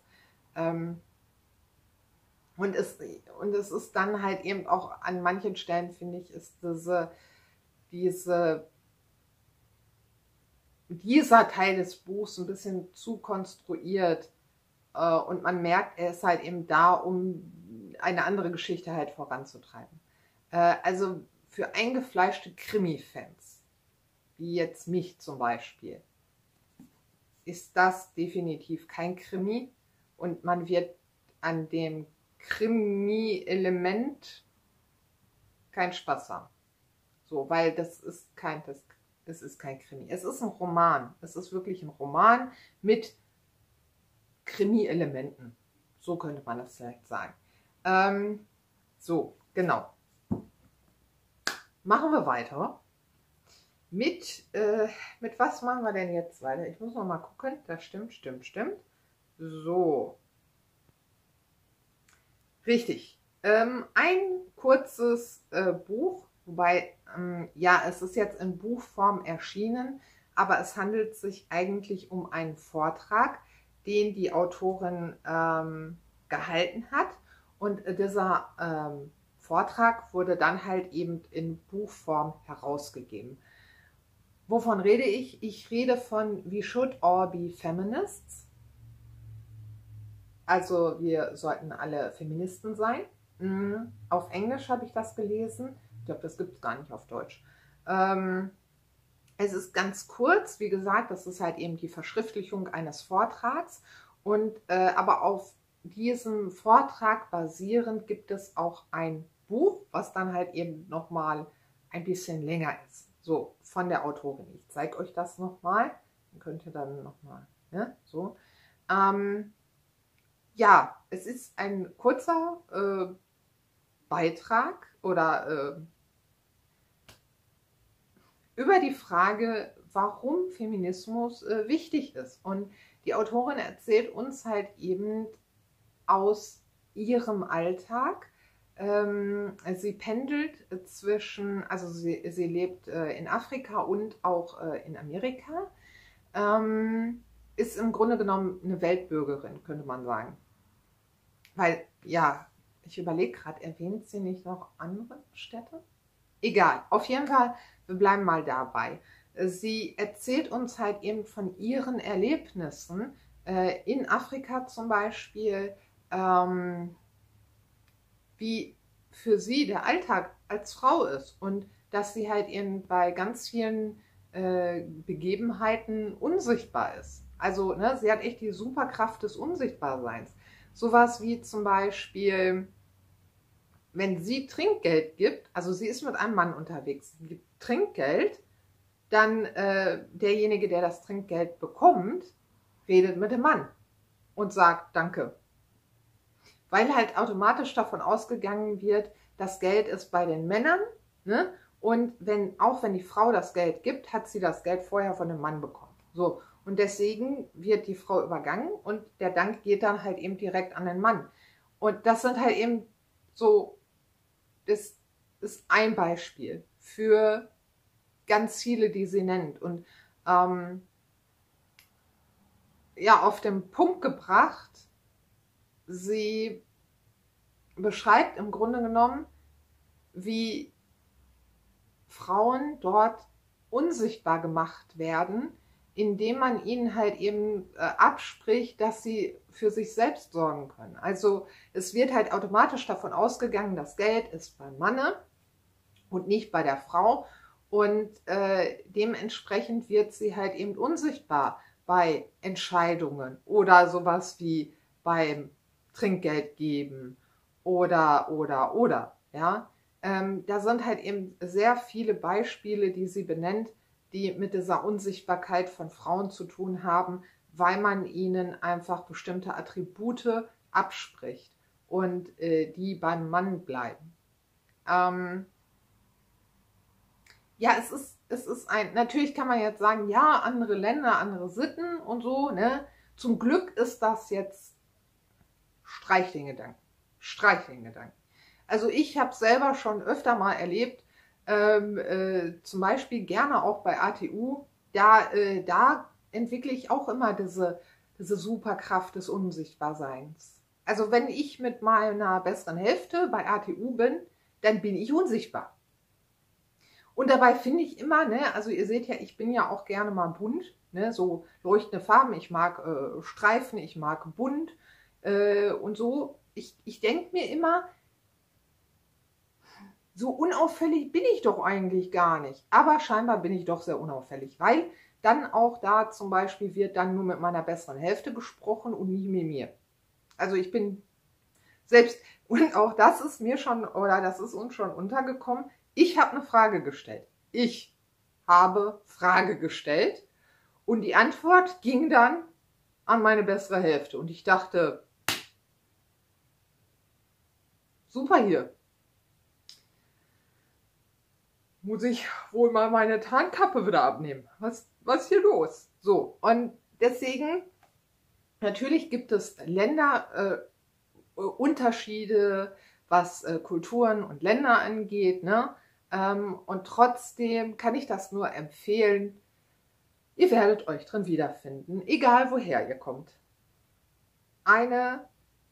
Und es ist dann halt eben auch an manchen Stellen, finde ich, ist dieser Teil des Buchs ein bisschen zu konstruiert. Und man merkt, er ist halt eben da, um eine andere Geschichte halt voranzutreiben. Also für eingefleischte Krimi-Fans, wie jetzt mich zum Beispiel, ist das definitiv kein Krimi. Und man wird an dem Krimi-Element keinen Spaß haben. So, weil es ist kein Krimi. Es ist ein Roman. Es ist wirklich ein Roman mit Krimi-Elementen. So könnte man das vielleicht sagen. So, genau. Machen wir weiter. Mit was machen wir denn jetzt weiter? Ich muss noch mal gucken. Das stimmt. So. Richtig. Ein kurzes Buch, wobei, ja, es ist jetzt in Buchform erschienen, aber es handelt sich eigentlich um einen Vortrag, den die Autorin gehalten hat. Und dieser Vortrag wurde dann halt eben in Buchform herausgegeben. Wovon rede ich? Ich rede von We Should All Be Feminists. Also wir sollten alle Feministen sein. Auf Englisch habe ich das gelesen. Ich glaube, das gibt es gar nicht auf Deutsch. Es ist ganz kurz, wie gesagt, das ist halt eben die Verschriftlichung eines Vortrags. Und aber auf diesem Vortrag basierend gibt es auch ein Buch, was dann halt eben nochmal ein bisschen länger ist. So, von der Autorin. Ich zeige euch das nochmal. Dann könnt ihr dann nochmal, ne, so. Ja, es ist ein kurzer Beitrag oder über die Frage, warum Feminismus wichtig ist. Und die Autorin erzählt uns halt eben aus ihrem Alltag. Sie pendelt zwischen, also sie lebt in Afrika und auch in Amerika. Ist im Grunde genommen eine Weltbürgerin, könnte man sagen. Weil, ja, ich überlege gerade, erwähnt sie nicht noch andere Städte? Egal, auf jeden Fall, wir bleiben mal dabei. Sie erzählt uns halt eben von ihren Erlebnissen in Afrika zum Beispiel, wie für sie der Alltag als Frau ist und dass sie halt eben bei ganz vielen Begebenheiten unsichtbar ist. Also, ne, sie hat echt die Superkraft des Unsichtbarseins. Sowas wie zum Beispiel, wenn sie Trinkgeld gibt, also sie ist mit einem Mann unterwegs, sie gibt Trinkgeld, dann derjenige, der das Trinkgeld bekommt, redet mit dem Mann und sagt Danke. weil halt automatisch davon ausgegangen wird, das Geld ist bei den Männern, ne? Und auch wenn die Frau das Geld gibt, hat sie das Geld vorher von dem Mann bekommen. So, und deswegen wird die Frau übergangen und der Dank geht dann halt eben direkt an den Mann. Und das sind halt eben so, das ist ein Beispiel für ganz viele, die sie nennt. Und ja, auf den Punkt gebracht, sie beschreibt im Grunde genommen, wie Frauen dort unsichtbar gemacht werden, indem man ihnen halt eben abspricht, dass sie für sich selbst sorgen können. Also es wird halt automatisch davon ausgegangen, das Geld ist beim Manne und nicht bei der Frau. Und dementsprechend wird sie halt eben unsichtbar bei Entscheidungen oder sowas wie beim Trinkgeld geben oder, ja. Da sind halt eben sehr viele Beispiele, die sie benennt, die mit dieser Unsichtbarkeit von Frauen zu tun haben, weil man ihnen einfach bestimmte Attribute abspricht und die beim Mann bleiben. Ja, es ist natürlich kann man jetzt sagen, ja, andere Länder, andere Sitten und so, ne? Zum Glück ist das jetzt Streichelgedanken. Streichelgedanken. Also ich habe selber schon öfter mal erlebt, zum Beispiel gerne auch bei ATU, da entwickle ich auch immer diese Superkraft des Unsichtbarseins. Also wenn ich mit meiner besseren Hälfte bei ATU bin, dann bin ich unsichtbar. Und dabei finde ich immer, ne, also ihr seht ja, ich bin ja auch gerne mal bunt, ne, so leuchtende Farben, ich mag Streifen, ich mag bunt und so. Ich denke mir immer, so unauffällig bin ich doch eigentlich gar nicht. Aber scheinbar bin ich doch sehr unauffällig, weil dann auch da zum Beispiel wird dann nur mit meiner besseren Hälfte gesprochen und nie mit mir. Also ich bin selbst, und auch das ist mir schon, oder das ist uns schon untergekommen, ich habe eine Frage gestellt. Ich habe Frage gestellt und die Antwort ging dann an meine bessere Hälfte. Und ich dachte, super hier. Muss ich wohl mal meine Tarnkappe wieder abnehmen. Was ist hier los? So, und deswegen, natürlich gibt es Länderunterschiede, was Kulturen und Länder angeht, ne? Und trotzdem kann ich das nur empfehlen. Ihr werdet euch drin wiederfinden, egal woher ihr kommt. Eine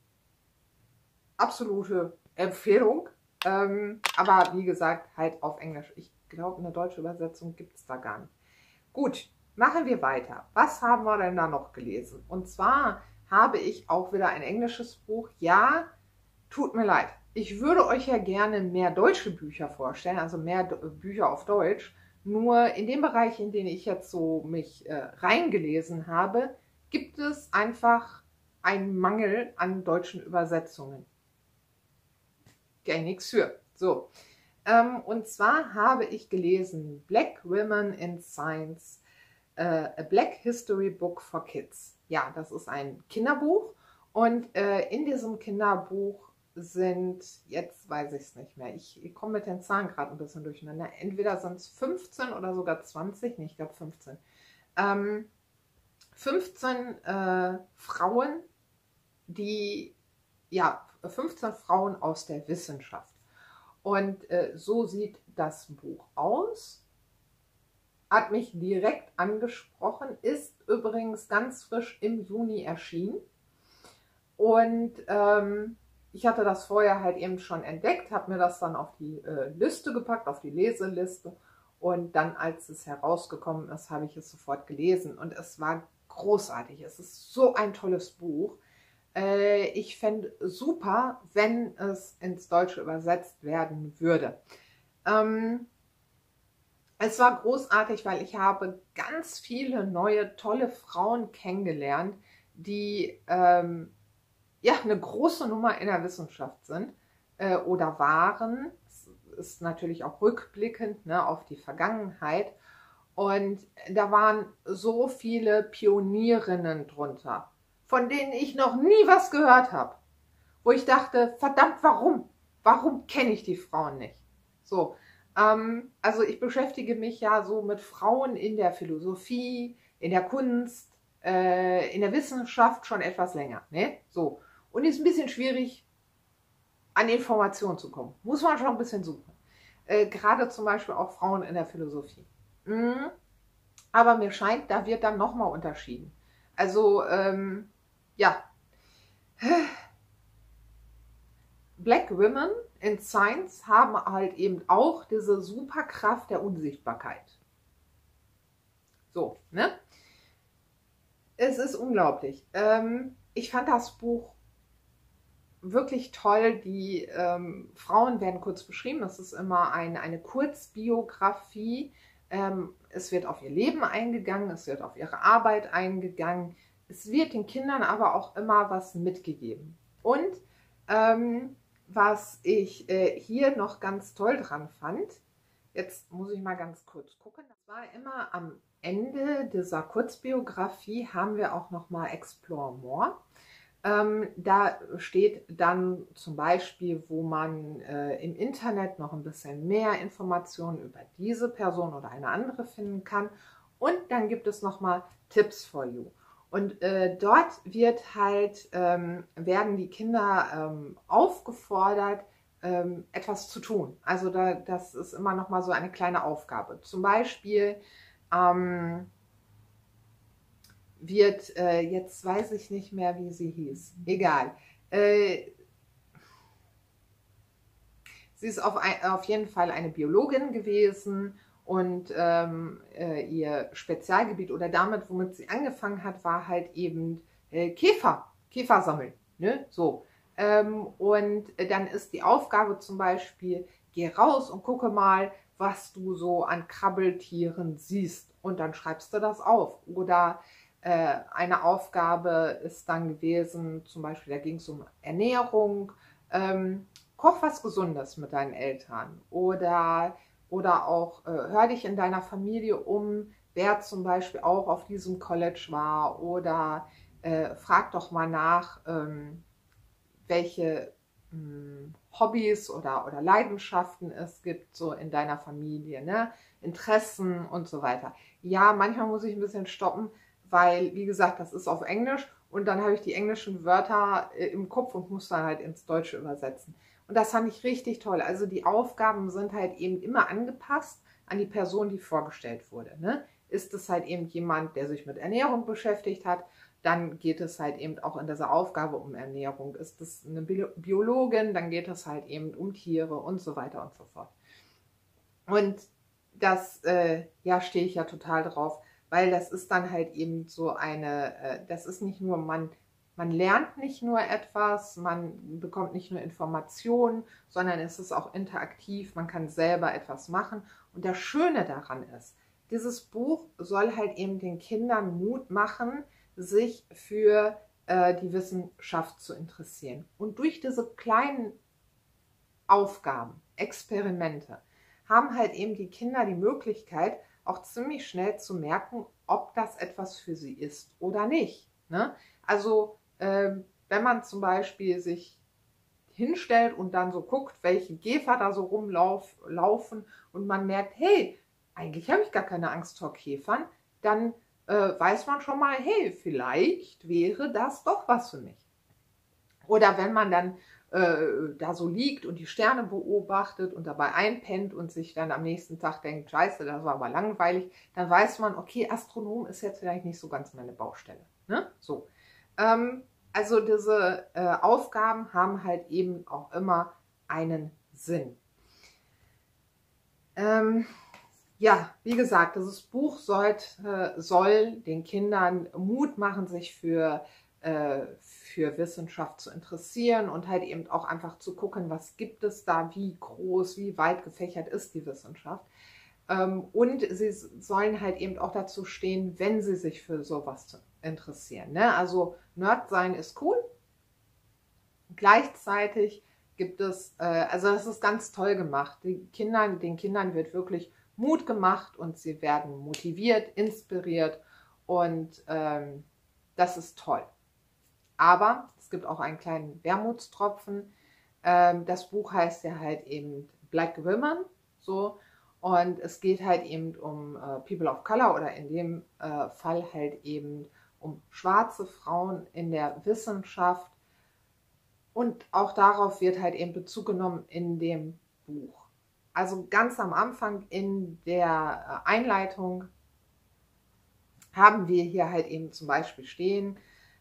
absolute Empfehlung. Aber wie gesagt, halt auf Englisch. Ich glaube, eine deutsche Übersetzung gibt es da gar nicht. Gut, machen wir weiter. Was haben wir denn da noch gelesen? Und zwar habe ich auch wieder ein englisches Buch. Ja, tut mir leid. Ich würde euch ja gerne mehr deutsche Bücher vorstellen, also mehr Bücher auf Deutsch. Nur in dem Bereich, in den ich jetzt so mich reingelesen habe, gibt es einfach einen Mangel an deutschen Übersetzungen. Gar nichts für. So. Und zwar habe ich gelesen Black Women in Science, a Black History Book for Kids. Ja, das ist ein Kinderbuch und in diesem Kinderbuch sind, jetzt weiß ich es nicht mehr, ich komme mit den Zahlen gerade ein bisschen durcheinander, entweder sind es 15 oder sogar 20, nee, ich glaube 15. 15 Frauen, die, ja, 15 Frauen aus der Wissenschaft. Und so sieht das Buch aus. Hat mich direkt angesprochen, ist übrigens ganz frisch im Juni erschienen. Und ich hatte das vorher halt eben schon entdeckt, habe mir das dann auf die Liste gepackt, auf die Leseliste. Und dann, als es herausgekommen ist, habe ich es sofort gelesen. Und es war großartig. Es ist so ein tolles Buch. Ich fände super, wenn es ins Deutsche übersetzt werden würde. Es war großartig, weil ich habe ganz viele neue, tolle Frauen kennengelernt, die ja, eine große Nummer in der Wissenschaft sind oder waren. Es ist natürlich auch rückblickend, ne, auf die Vergangenheit. Und da waren so viele Pionierinnen drunter, von denen ich noch nie was gehört habe. wo ich dachte, verdammt, warum? Warum kenne ich die Frauen nicht? So, also ich beschäftige mich ja so mit Frauen in der Philosophie, in der Kunst, in der Wissenschaft schon etwas länger. Ne? So. Und ist ein bisschen schwierig, an Informationen zu kommen. Muss man schon ein bisschen suchen. Gerade zum Beispiel auch Frauen in der Philosophie. Aber mir scheint, da wird dann nochmal unterschieden. Also, ja. Black Women in Science haben halt eben auch diese Superkraft der Unsichtbarkeit. So, ne? Es ist unglaublich. Ich fand das Buch wirklich toll. Die Frauen werden kurz beschrieben. Das ist immer eine Kurzbiografie. Es wird auf ihr Leben eingegangen, es wird auf ihre Arbeit eingegangen. Es wird den Kindern aber auch immer was mitgegeben. Und was ich hier noch ganz toll dran fand, jetzt muss ich mal ganz kurz gucken, das war immer am Ende dieser Kurzbiografie haben wir auch noch mal Explore More. Da steht dann zum Beispiel, wo man im Internet noch ein bisschen mehr Informationen über diese Person oder eine andere finden kann. Und dann gibt es noch mal Tips for You. Und dort wird halt, werden die Kinder aufgefordert, etwas zu tun. Also das ist immer noch mal so eine kleine Aufgabe. Zum Beispiel wird, jetzt weiß ich nicht mehr, wie sie hieß. Egal. Sie ist auf jeden Fall eine Biologin gewesen und ihr Spezialgebiet oder damit, womit sie angefangen hat, war halt eben Käfer sammeln. Ne? So. Und dann ist die Aufgabe zum Beispiel, geh raus und gucke mal, was du so an Krabbeltieren siehst. Und dann schreibst du das auf. Oder eine Aufgabe ist dann gewesen, zum Beispiel, da ging es um Ernährung, koch was Gesundes mit deinen Eltern oder auch hör dich in deiner Familie um, wer zum Beispiel auch auf diesem College war oder frag doch mal nach, welche Hobbys oder Leidenschaften es gibt so in deiner Familie, ne? Interessen und so weiter. Ja, manchmal muss ich ein bisschen stoppen, weil, wie gesagt, das ist auf Englisch und dann habe ich die englischen Wörter im Kopf und muss dann halt ins Deutsche übersetzen. Und das fand ich richtig toll. Also die Aufgaben sind halt eben immer angepasst an die Person, die vorgestellt wurde. Ne? Ist es halt eben jemand, der sich mit Ernährung beschäftigt hat, dann geht es halt eben auch in dieser Aufgabe um Ernährung. Ist es eine Biologin, dann geht es halt eben um Tiere und so weiter und so fort. Und das, ja, stehe ich ja total drauf, weil das ist dann halt eben so eine, das ist nicht nur, man lernt nicht nur etwas, man bekommt nicht nur Informationen, sondern es ist auch interaktiv, man kann selber etwas machen. Und das Schöne daran ist, dieses Buch soll halt eben den Kindern Mut machen, sich für die Wissenschaft zu interessieren. Und durch diese kleinen Aufgaben, Experimente, haben halt eben die Kinder die Möglichkeit, auch ziemlich schnell zu merken, ob das etwas für sie ist oder nicht. Ne? Also wenn man zum Beispiel sich hinstellt und dann so guckt, welche Käfer da so rumlaufen und man merkt, hey, eigentlich habe ich gar keine Angst vor Käfern, dann weiß man schon mal, hey, vielleicht wäre das doch was für mich. Oder wenn man dann da so liegt und die Sterne beobachtet und dabei einpennt und sich dann am nächsten Tag denkt, scheiße, das war aber langweilig, dann weiß man, okay, Astronom ist jetzt vielleicht nicht so ganz meine Baustelle. Ne? So. Also diese Aufgaben haben halt eben auch immer einen Sinn. Ja, wie gesagt, dieses Buch soll den Kindern Mut machen, sich für Wissenschaft zu interessieren und halt eben auch einfach zu gucken, was gibt es da, wie groß, wie weit gefächert ist die Wissenschaft. Und sie sollen halt eben auch dazu stehen, wenn sie sich für sowas interessieren. Ne? Also Nerd sein ist cool. Gleichzeitig gibt es, also das ist ganz toll gemacht. Den Kindern wird wirklich Mut gemacht und sie werden motiviert, inspiriert und das ist toll. Aber es es gibt auch einen kleinen Wermutstropfen. Das Buch heißt ja halt eben Black Women, so. Und es geht halt eben um People of Color oder in dem Fall halt eben um schwarze Frauen in der Wissenschaft. Und auch darauf wird halt eben Bezug genommen in dem Buch. Also ganz am Anfang in der Einleitung haben wir hier halt eben zum Beispiel stehen,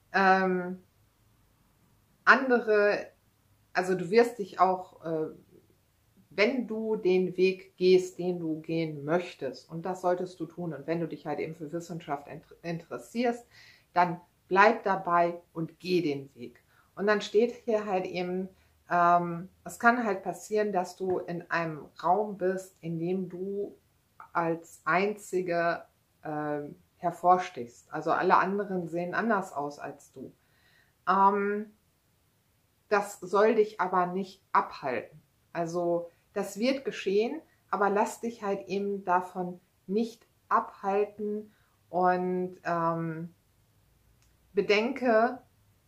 andere, also du wirst dich auch, wenn du den Weg gehst, den du gehen möchtest, und das solltest du tun, und wenn du dich halt eben für Wissenschaft interessierst, dann bleib dabei und geh den Weg. Und dann steht hier halt eben, es kann halt passieren, dass du in einem Raum bist, in dem du als Einzige hervorstichst. Also alle anderen sehen anders aus als du. Das soll dich aber nicht abhalten. Also das wird geschehen, aber lass dich halt eben davon nicht abhalten und bedenke,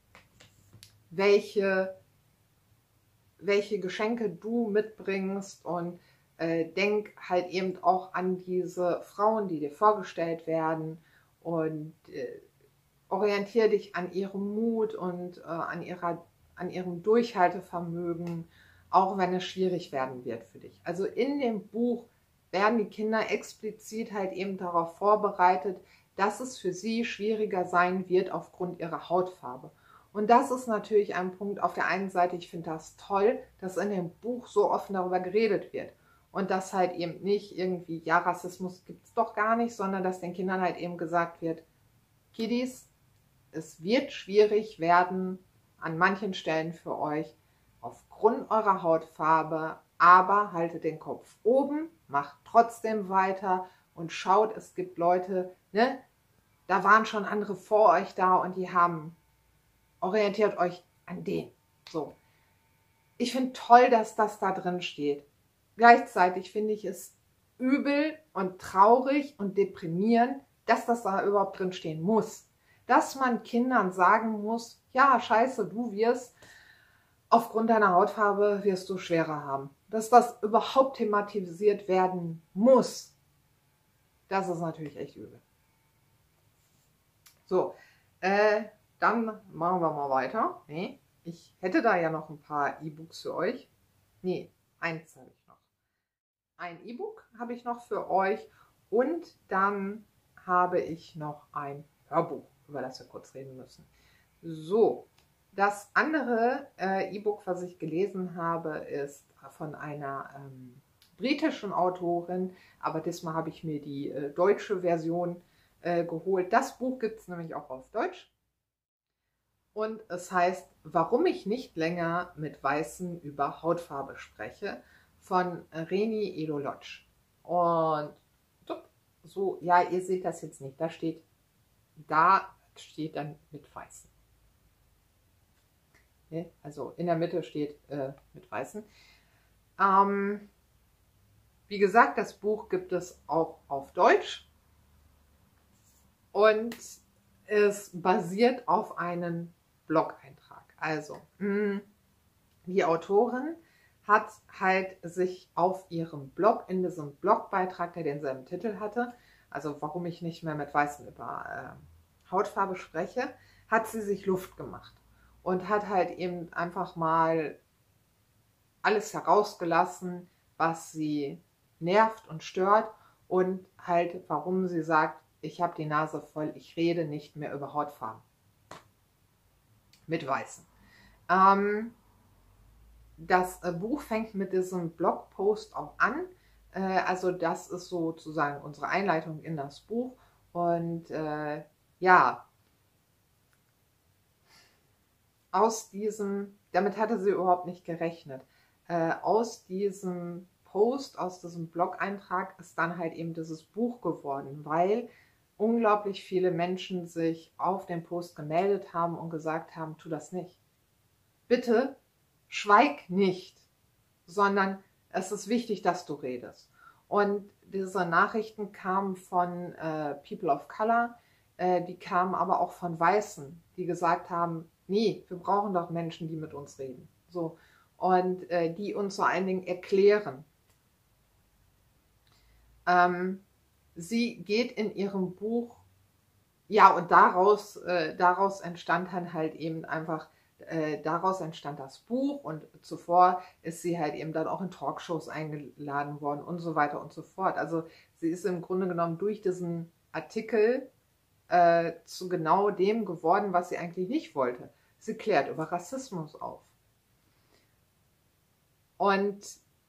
welche Geschenke du mitbringst, und denk halt eben auch an diese Frauen, die dir vorgestellt werden, und orientiere dich an ihrem Mut und an ihrem Durchhaltevermögen, auch wenn es schwierig werden wird für dich. Also in dem Buch werden die Kinder explizit halt eben darauf vorbereitet, dass es für sie schwieriger sein wird aufgrund ihrer Hautfarbe. Und das ist natürlich ein Punkt. Auf der einen Seite, ich finde das toll, dass in dem Buch so offen darüber geredet wird. Und dass halt eben nicht irgendwie, ja, Rassismus gibt es doch gar nicht, sondern dass den Kindern halt eben gesagt wird, Kiddies, es wird schwierig werden an manchen Stellen für euch aufgrund eurer Hautfarbe, aber haltet den Kopf oben, macht trotzdem weiter und schaut, es gibt Leute, ne, da waren schon andere vor euch da und die haben, orientiert euch an denen. So. Ich finde toll, dass das da drin steht. Gleichzeitig finde ich es übel und traurig und deprimierend, dass das da überhaupt drin stehen muss. Dass man Kindern sagen muss, ja, scheiße, du wirst aufgrund deiner Hautfarbe wirst du schwerer haben. Dass das überhaupt thematisiert werden muss, das ist natürlich echt übel. So, dann machen wir mal weiter. Nee, ich hätte da ja noch ein paar E-Books für euch. Nee, eins habe ich noch. Ein E-Book habe ich noch für euch, und dann habe ich noch ein Hörbuch, über das wir kurz reden müssen. So, das andere E-Book, was ich gelesen habe, ist von einer britischen Autorin, aber diesmal habe ich mir die deutsche Version geholt. Das Buch gibt es nämlich auch auf Deutsch. Und es heißt, warum ich nicht länger mit Weißen über Hautfarbe spreche, von Reni Eddo-Lodge. Und so, ja, ihr seht das jetzt nicht, da steht dann mit Weißen. Also in der Mitte steht mit Weißen. Wie gesagt, das Buch gibt es auch auf Deutsch. Und es basiert auf einem Blog-Eintrag. Also, die Autorin hat halt sich auf ihrem Blog, in diesem Blogbeitrag, der denselben Titel hatte, also warum ich nicht mehr mit Weißen über Hautfarbe spreche, hat sie sich Luft gemacht und hat halt eben einfach mal alles herausgelassen, was sie nervt und stört, und halt, warum sie sagt, ich habe die Nase voll, ich rede nicht mehr über Hautfarben mit Weißen. Das Buch fängt mit diesem Blogpost auch an. Also das ist sozusagen unsere Einleitung in das Buch. Und ja, damit hatte sie überhaupt nicht gerechnet. Aus diesem Post, aus diesem Blog-Eintrag ist dann halt eben dieses Buch geworden, weil unglaublich viele Menschen sich auf den Post gemeldet haben und gesagt haben, tu das nicht. Bitte schweig nicht, sondern es ist wichtig, dass du redest. Und diese Nachrichten kamen von People of Color, die kamen aber auch von Weißen, die gesagt haben, Nee, wir brauchen doch Menschen, die mit uns reden. So. Und die uns vor allen Dingen erklären. Sie geht in ihrem Buch, ja, und daraus entstand dann halt eben einfach, daraus entstand das Buch, und zuvor ist sie halt eben dann auch in Talkshows eingeladen worden und so weiter und so fort. Also sie ist im Grunde genommen durch diesen Artikel zu genau dem geworden, was sie eigentlich nicht wollte. Sie klärt über Rassismus auf. Und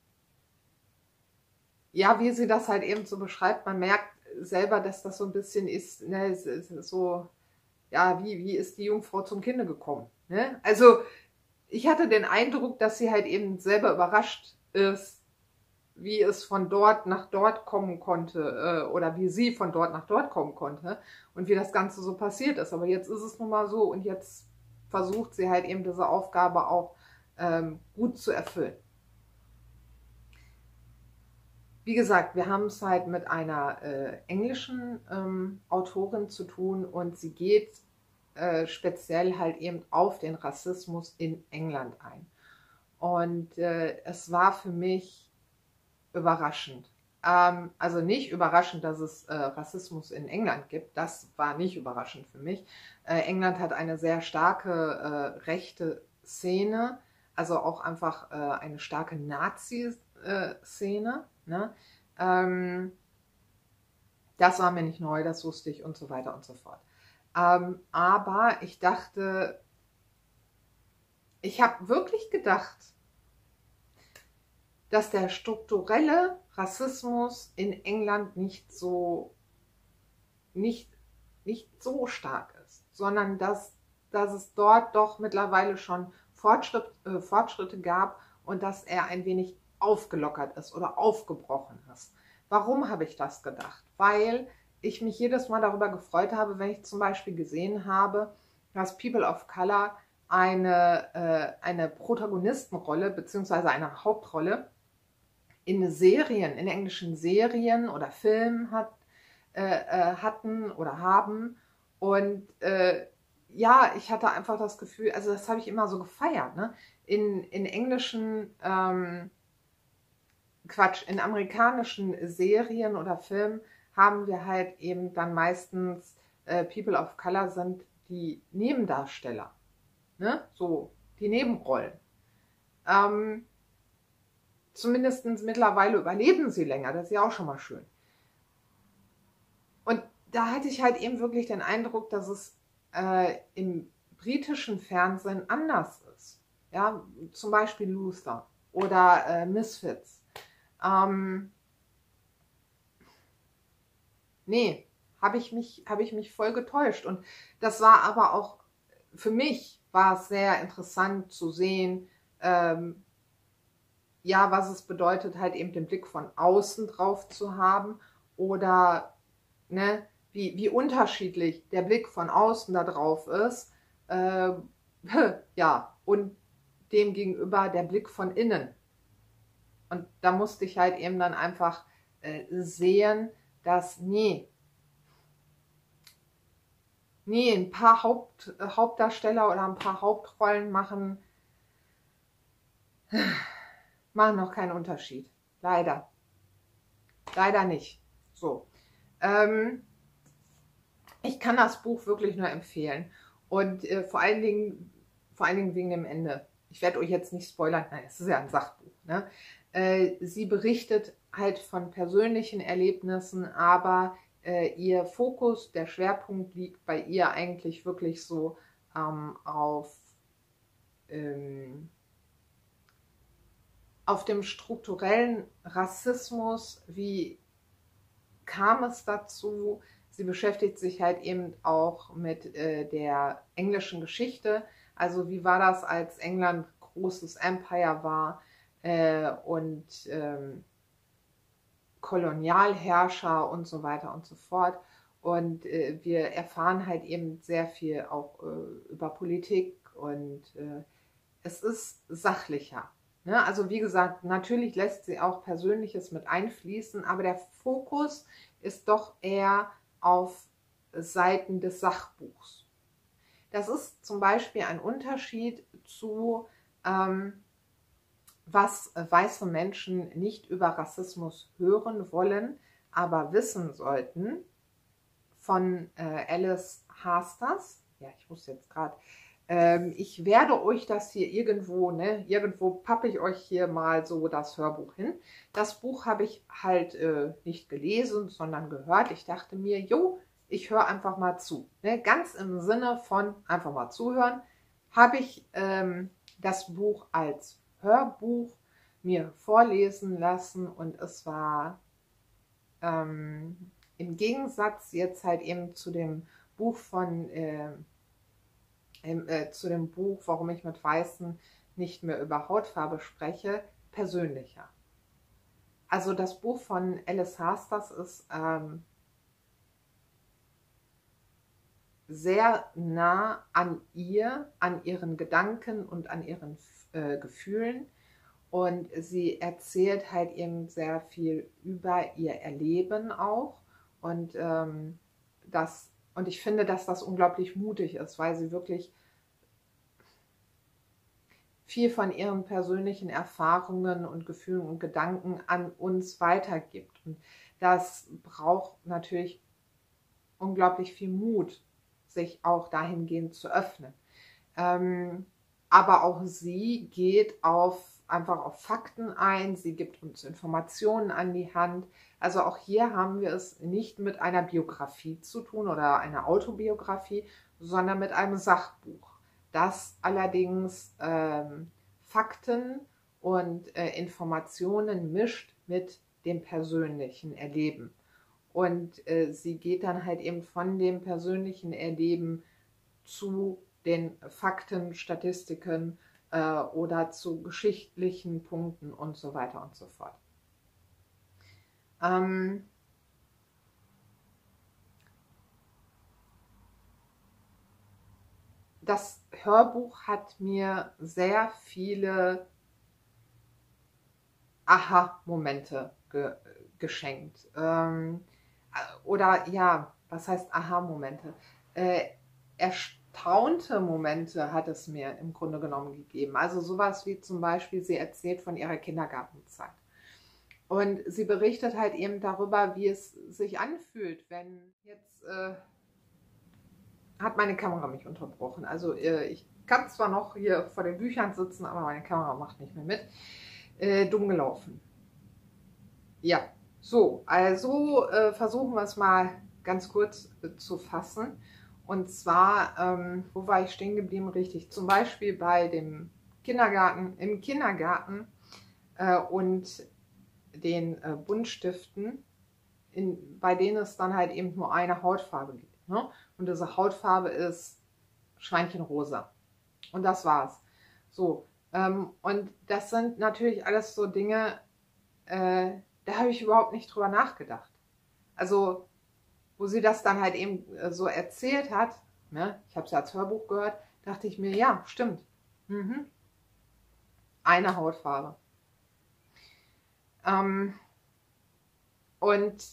ja, wie sie das halt eben so beschreibt, man merkt selber, dass das so ein bisschen ist, ne, so, ja, wie ist die Jungfrau zum Kinde gekommen? Ne? Also ich hatte den Eindruck, dass sie halt eben selber überrascht ist, wie es von dort nach dort kommen konnte oder wie sie von dort nach dort kommen konnte und wie das Ganze so passiert ist. Aber jetzt ist es nun mal so, und jetzt versucht sie halt eben diese Aufgabe auch gut zu erfüllen. Wie gesagt, wir haben es halt mit einer englischen Autorin zu tun, und sie geht speziell halt eben auf den Rassismus in England ein. Und es war für mich überraschend. Also nicht überraschend, dass es Rassismus in England gibt. Das war nicht überraschend für mich. England hat eine sehr starke rechte Szene, also auch einfach eine starke Nazi-Szene. Ne? Das war mir nicht neu, das wusste ich und so weiter und so fort. Aber ich dachte, ich habe wirklich gedacht, dass der strukturelle Rassismus in England nicht so stark ist, sondern dass es dort doch mittlerweile schon Fortschritte gab und dass er ein wenig aufgelockert ist oder aufgebrochen ist. Warum habe ich das gedacht? Weil ich mich jedes Mal darüber gefreut habe, wenn ich zum Beispiel gesehen habe, dass People of Color eine Protagonistenrolle bzw. eine Hauptrolle in Serien, in englischen Serien oder Filmen hatten oder haben. Und ja, ich hatte einfach das Gefühl, also das habe ich immer so gefeiert, ne? In englischen, in amerikanischen Serien oder Filmen haben wir halt eben dann meistens People of Color sind die Nebendarsteller, ne? So, die Nebenrollen. Zumindest mittlerweile überleben sie länger, das ist ja auch schon mal schön. Und da hatte ich halt eben wirklich den Eindruck, dass es im britischen Fernsehen anders ist. Ja, zum Beispiel Luther oder Misfits. Nee, habe ich mich voll getäuscht. Und das war aber auch, für mich war es sehr interessant zu sehen, ja, was es bedeutet, halt eben den Blick von außen drauf zu haben oder ne, wie unterschiedlich der Blick von außen da drauf ist, ja, und dem gegenüber der Blick von innen. Und da musste ich halt eben dann einfach sehen, dass ein paar Hauptdarsteller oder ein paar Hauptrollen machen noch keinen Unterschied. Leider. Leider nicht. So. Ich kann das Buch wirklich nur empfehlen. Und vor allen Dingen wegen dem Ende. Ich werde euch jetzt nicht spoilern. Nein, es ist ja ein Sachbuch. Ne? Sie berichtet halt von persönlichen Erlebnissen, aber ihr Fokus, der Schwerpunkt liegt bei ihr eigentlich wirklich so auf dem strukturellen Rassismus. Wie kam es dazu? Sie beschäftigt sich halt eben auch mit der englischen Geschichte. Also wie war das, als England großes Empire war und Kolonialherrscher und so weiter und so fort. Und wir erfahren halt eben sehr viel auch über Politik, und es ist sachlicher. Ne? Also wie gesagt, natürlich lässt sie auch Persönliches mit einfließen, aber der Fokus ist doch eher auf Seiten des Sachbuchs. Das ist zum Beispiel ein Unterschied zu, was weiße Menschen nicht über Rassismus hören wollen, aber wissen sollten, von Alice Hasters. Ja, ich muss jetzt gerade, ich werde euch das hier irgendwo, ne, irgendwo pappe ich euch hier mal so das Hörbuch hin. Das Buch habe ich halt nicht gelesen, sondern gehört. Ich dachte mir, jo, ich höre einfach mal zu. Ne? Ganz im Sinne von einfach mal zuhören, habe ich das Buch als Hörbuch mir vorlesen lassen und es war im Gegensatz jetzt halt eben zu dem Buch von zu dem Buch, warum ich mit Weißen nicht mehr über Hautfarbe spreche, persönlicher. Also das Buch von Alice Hasters ist sehr nah an ihr, an ihren Gedanken und an ihren Gefühlen. Und sie erzählt halt eben sehr viel über ihr Erleben auch. Und, und ich finde, dass das unglaublich mutig ist, weil sie wirklich viel von ihren persönlichen Erfahrungen und Gefühlen und Gedanken an uns weitergibt. Und das braucht natürlich unglaublich viel Mut, sich auch dahingehend zu öffnen. Aber auch sie geht einfach auf Fakten ein, sie gibt uns Informationen an die Hand. Also auch hier haben wir es nicht mit einer Biografie zu tun oder einer Autobiografie, sondern mit einem Sachbuch, das allerdings Fakten und Informationen mischt mit dem persönlichen Erleben. Und sie geht dann halt eben von dem persönlichen Erleben zu den Fakten, Statistiken oder zu geschichtlichen Punkten und so weiter und so fort. Das Hörbuch hat mir sehr viele Aha-Momente geschenkt. Oder ja, was heißt Aha-Momente? Erstaunte Momente hat es mir im Grunde genommen gegeben. Also sowas wie zum Beispiel, sie erzählt von ihrer Kindergartenzeit. Und sie berichtet halt eben darüber, wie es sich anfühlt, wenn jetzt hat meine Kamera mich unterbrochen. Also ich kann zwar noch hier vor den Büchern sitzen, aber meine Kamera macht nicht mehr mit. Dumm gelaufen. Ja, so, also versuchen wir es mal ganz kurz zu fassen. Und zwar, wo war ich stehen geblieben? Richtig, zum Beispiel bei dem Kindergarten, im Kindergarten und den Buntstiften, bei denen es dann halt eben nur eine Hautfarbe gibt. Ne? Und diese Hautfarbe ist Schweinchenrosa. Und das war's. So, und das sind natürlich alles so Dinge, da habe ich überhaupt nicht drüber nachgedacht. Also, wo sie das dann halt eben so erzählt hat, ne, ich habe es ja als Hörbuch gehört, dachte ich mir, ja, stimmt. Mhm. Eine Hautfarbe. Und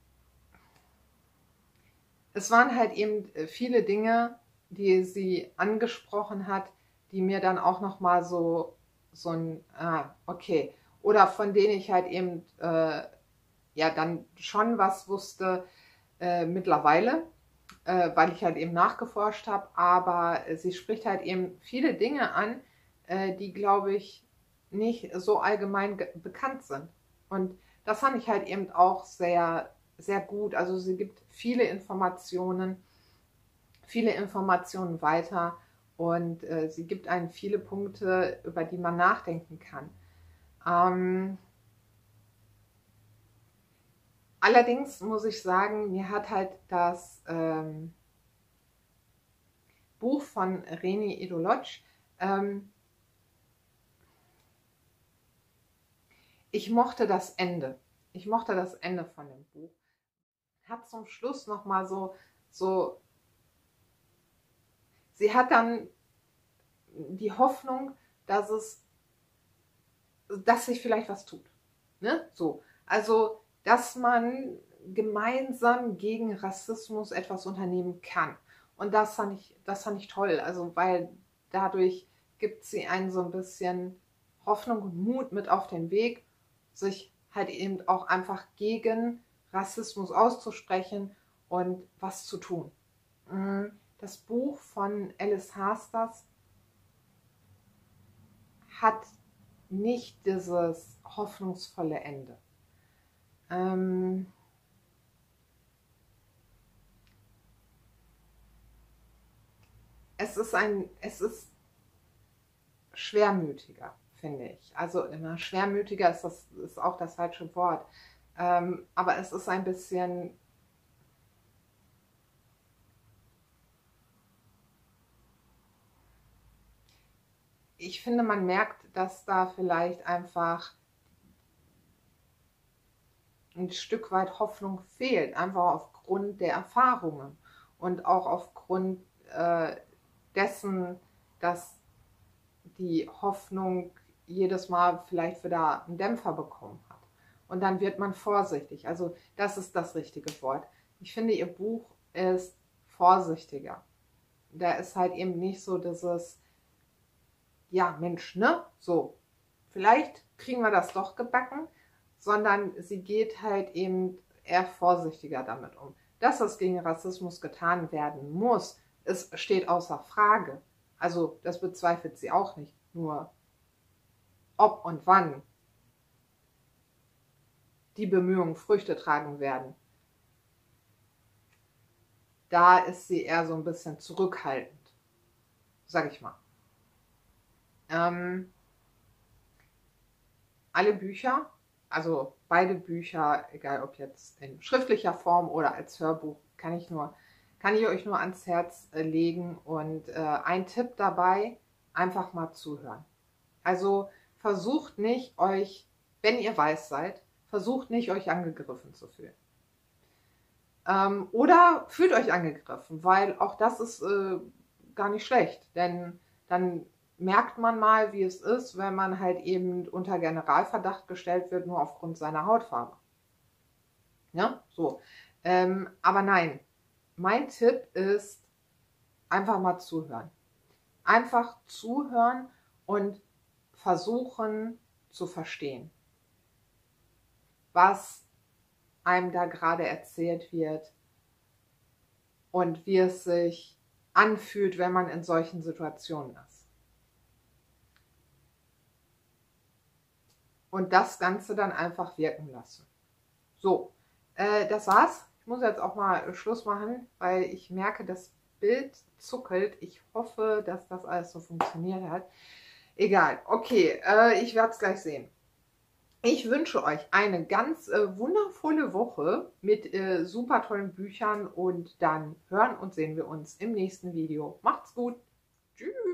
es waren halt eben viele Dinge, die sie angesprochen hat, die mir dann auch nochmal so ein, okay, oder von denen ich halt eben ja dann schon was wusste mittlerweile, weil ich halt eben nachgeforscht habe, aber sie spricht halt eben viele Dinge an, die, glaube ich, nicht so allgemein bekannt sind. Und das fand ich halt eben auch sehr, sehr gut. Also sie gibt viele Informationen weiter und sie gibt einem viele Punkte, über die man nachdenken kann. Allerdings muss ich sagen, mir hat halt das Buch von Reni Eddo-Lodge ich mochte das Ende. Ich mochte das Ende von dem Buch. Hat zum Schluss nochmal so, sie hat dann die Hoffnung, dass sich vielleicht was tut. Ne? So. Also, dass man gemeinsam gegen Rassismus etwas unternehmen kann. Und das fand ich toll, also weil dadurch gibt sie einen so ein bisschen Hoffnung und Mut mit auf den Weg, sich halt eben auch einfach gegen Rassismus auszusprechen und was zu tun. Das Buch von Alice Hasters hat nicht dieses hoffnungsvolle Ende. Es ist schwermütiger, finde ich. Also immer schwermütiger ist auch das falsche Wort. Aber es ist ein bisschen, ich finde, man merkt, dass da vielleicht einfach ein Stück weit Hoffnung fehlt, einfach aufgrund der Erfahrungen und auch aufgrund dessen, dass die Hoffnung jedes Mal vielleicht wieder einen Dämpfer bekommen hat. Und dann wird man vorsichtig. Also das ist das richtige Wort. Ich finde, ihr Buch ist vorsichtiger. Da ist halt eben nicht so dieses, ja Mensch, ne? So, vielleicht kriegen wir das doch gebacken, sondern sie geht halt eben eher vorsichtiger damit um. Dass es gegen Rassismus getan werden muss, es steht außer Frage. Also das bezweifelt sie auch nicht. Nur ob und wann die Bemühungen Früchte tragen werden, da ist sie eher so ein bisschen zurückhaltend, sag ich mal. Alle Bücher, also beide Bücher, egal ob jetzt in schriftlicher Form oder als Hörbuch, kann ich euch nur ans Herz legen. Und ein Tipp dabei, einfach mal zuhören. Also versucht nicht euch, wenn ihr weiß seid, versucht nicht euch angegriffen zu fühlen. Oder fühlt euch angegriffen, weil auch das ist gar nicht schlecht, denn dann merkt man mal, wie es ist, wenn man halt eben unter Generalverdacht gestellt wird, nur aufgrund seiner Hautfarbe. Ja, so. Aber nein, mein Tipp ist, einfach mal zuhören. Einfach zuhören und versuchen zu verstehen, was einem da gerade erzählt wird und wie es sich anfühlt, wenn man in solchen Situationen ist. Und das Ganze dann einfach wirken lassen. So, das war's. Ich muss jetzt auch mal Schluss machen, weil ich merke, das Bild zuckelt. Ich hoffe, dass das alles so funktioniert hat. Egal, okay, ich werde es gleich sehen. Ich wünsche euch eine ganz wundervolle Woche mit super tollen Büchern und dann hören und sehen wir uns im nächsten Video. Macht's gut. Tschüss.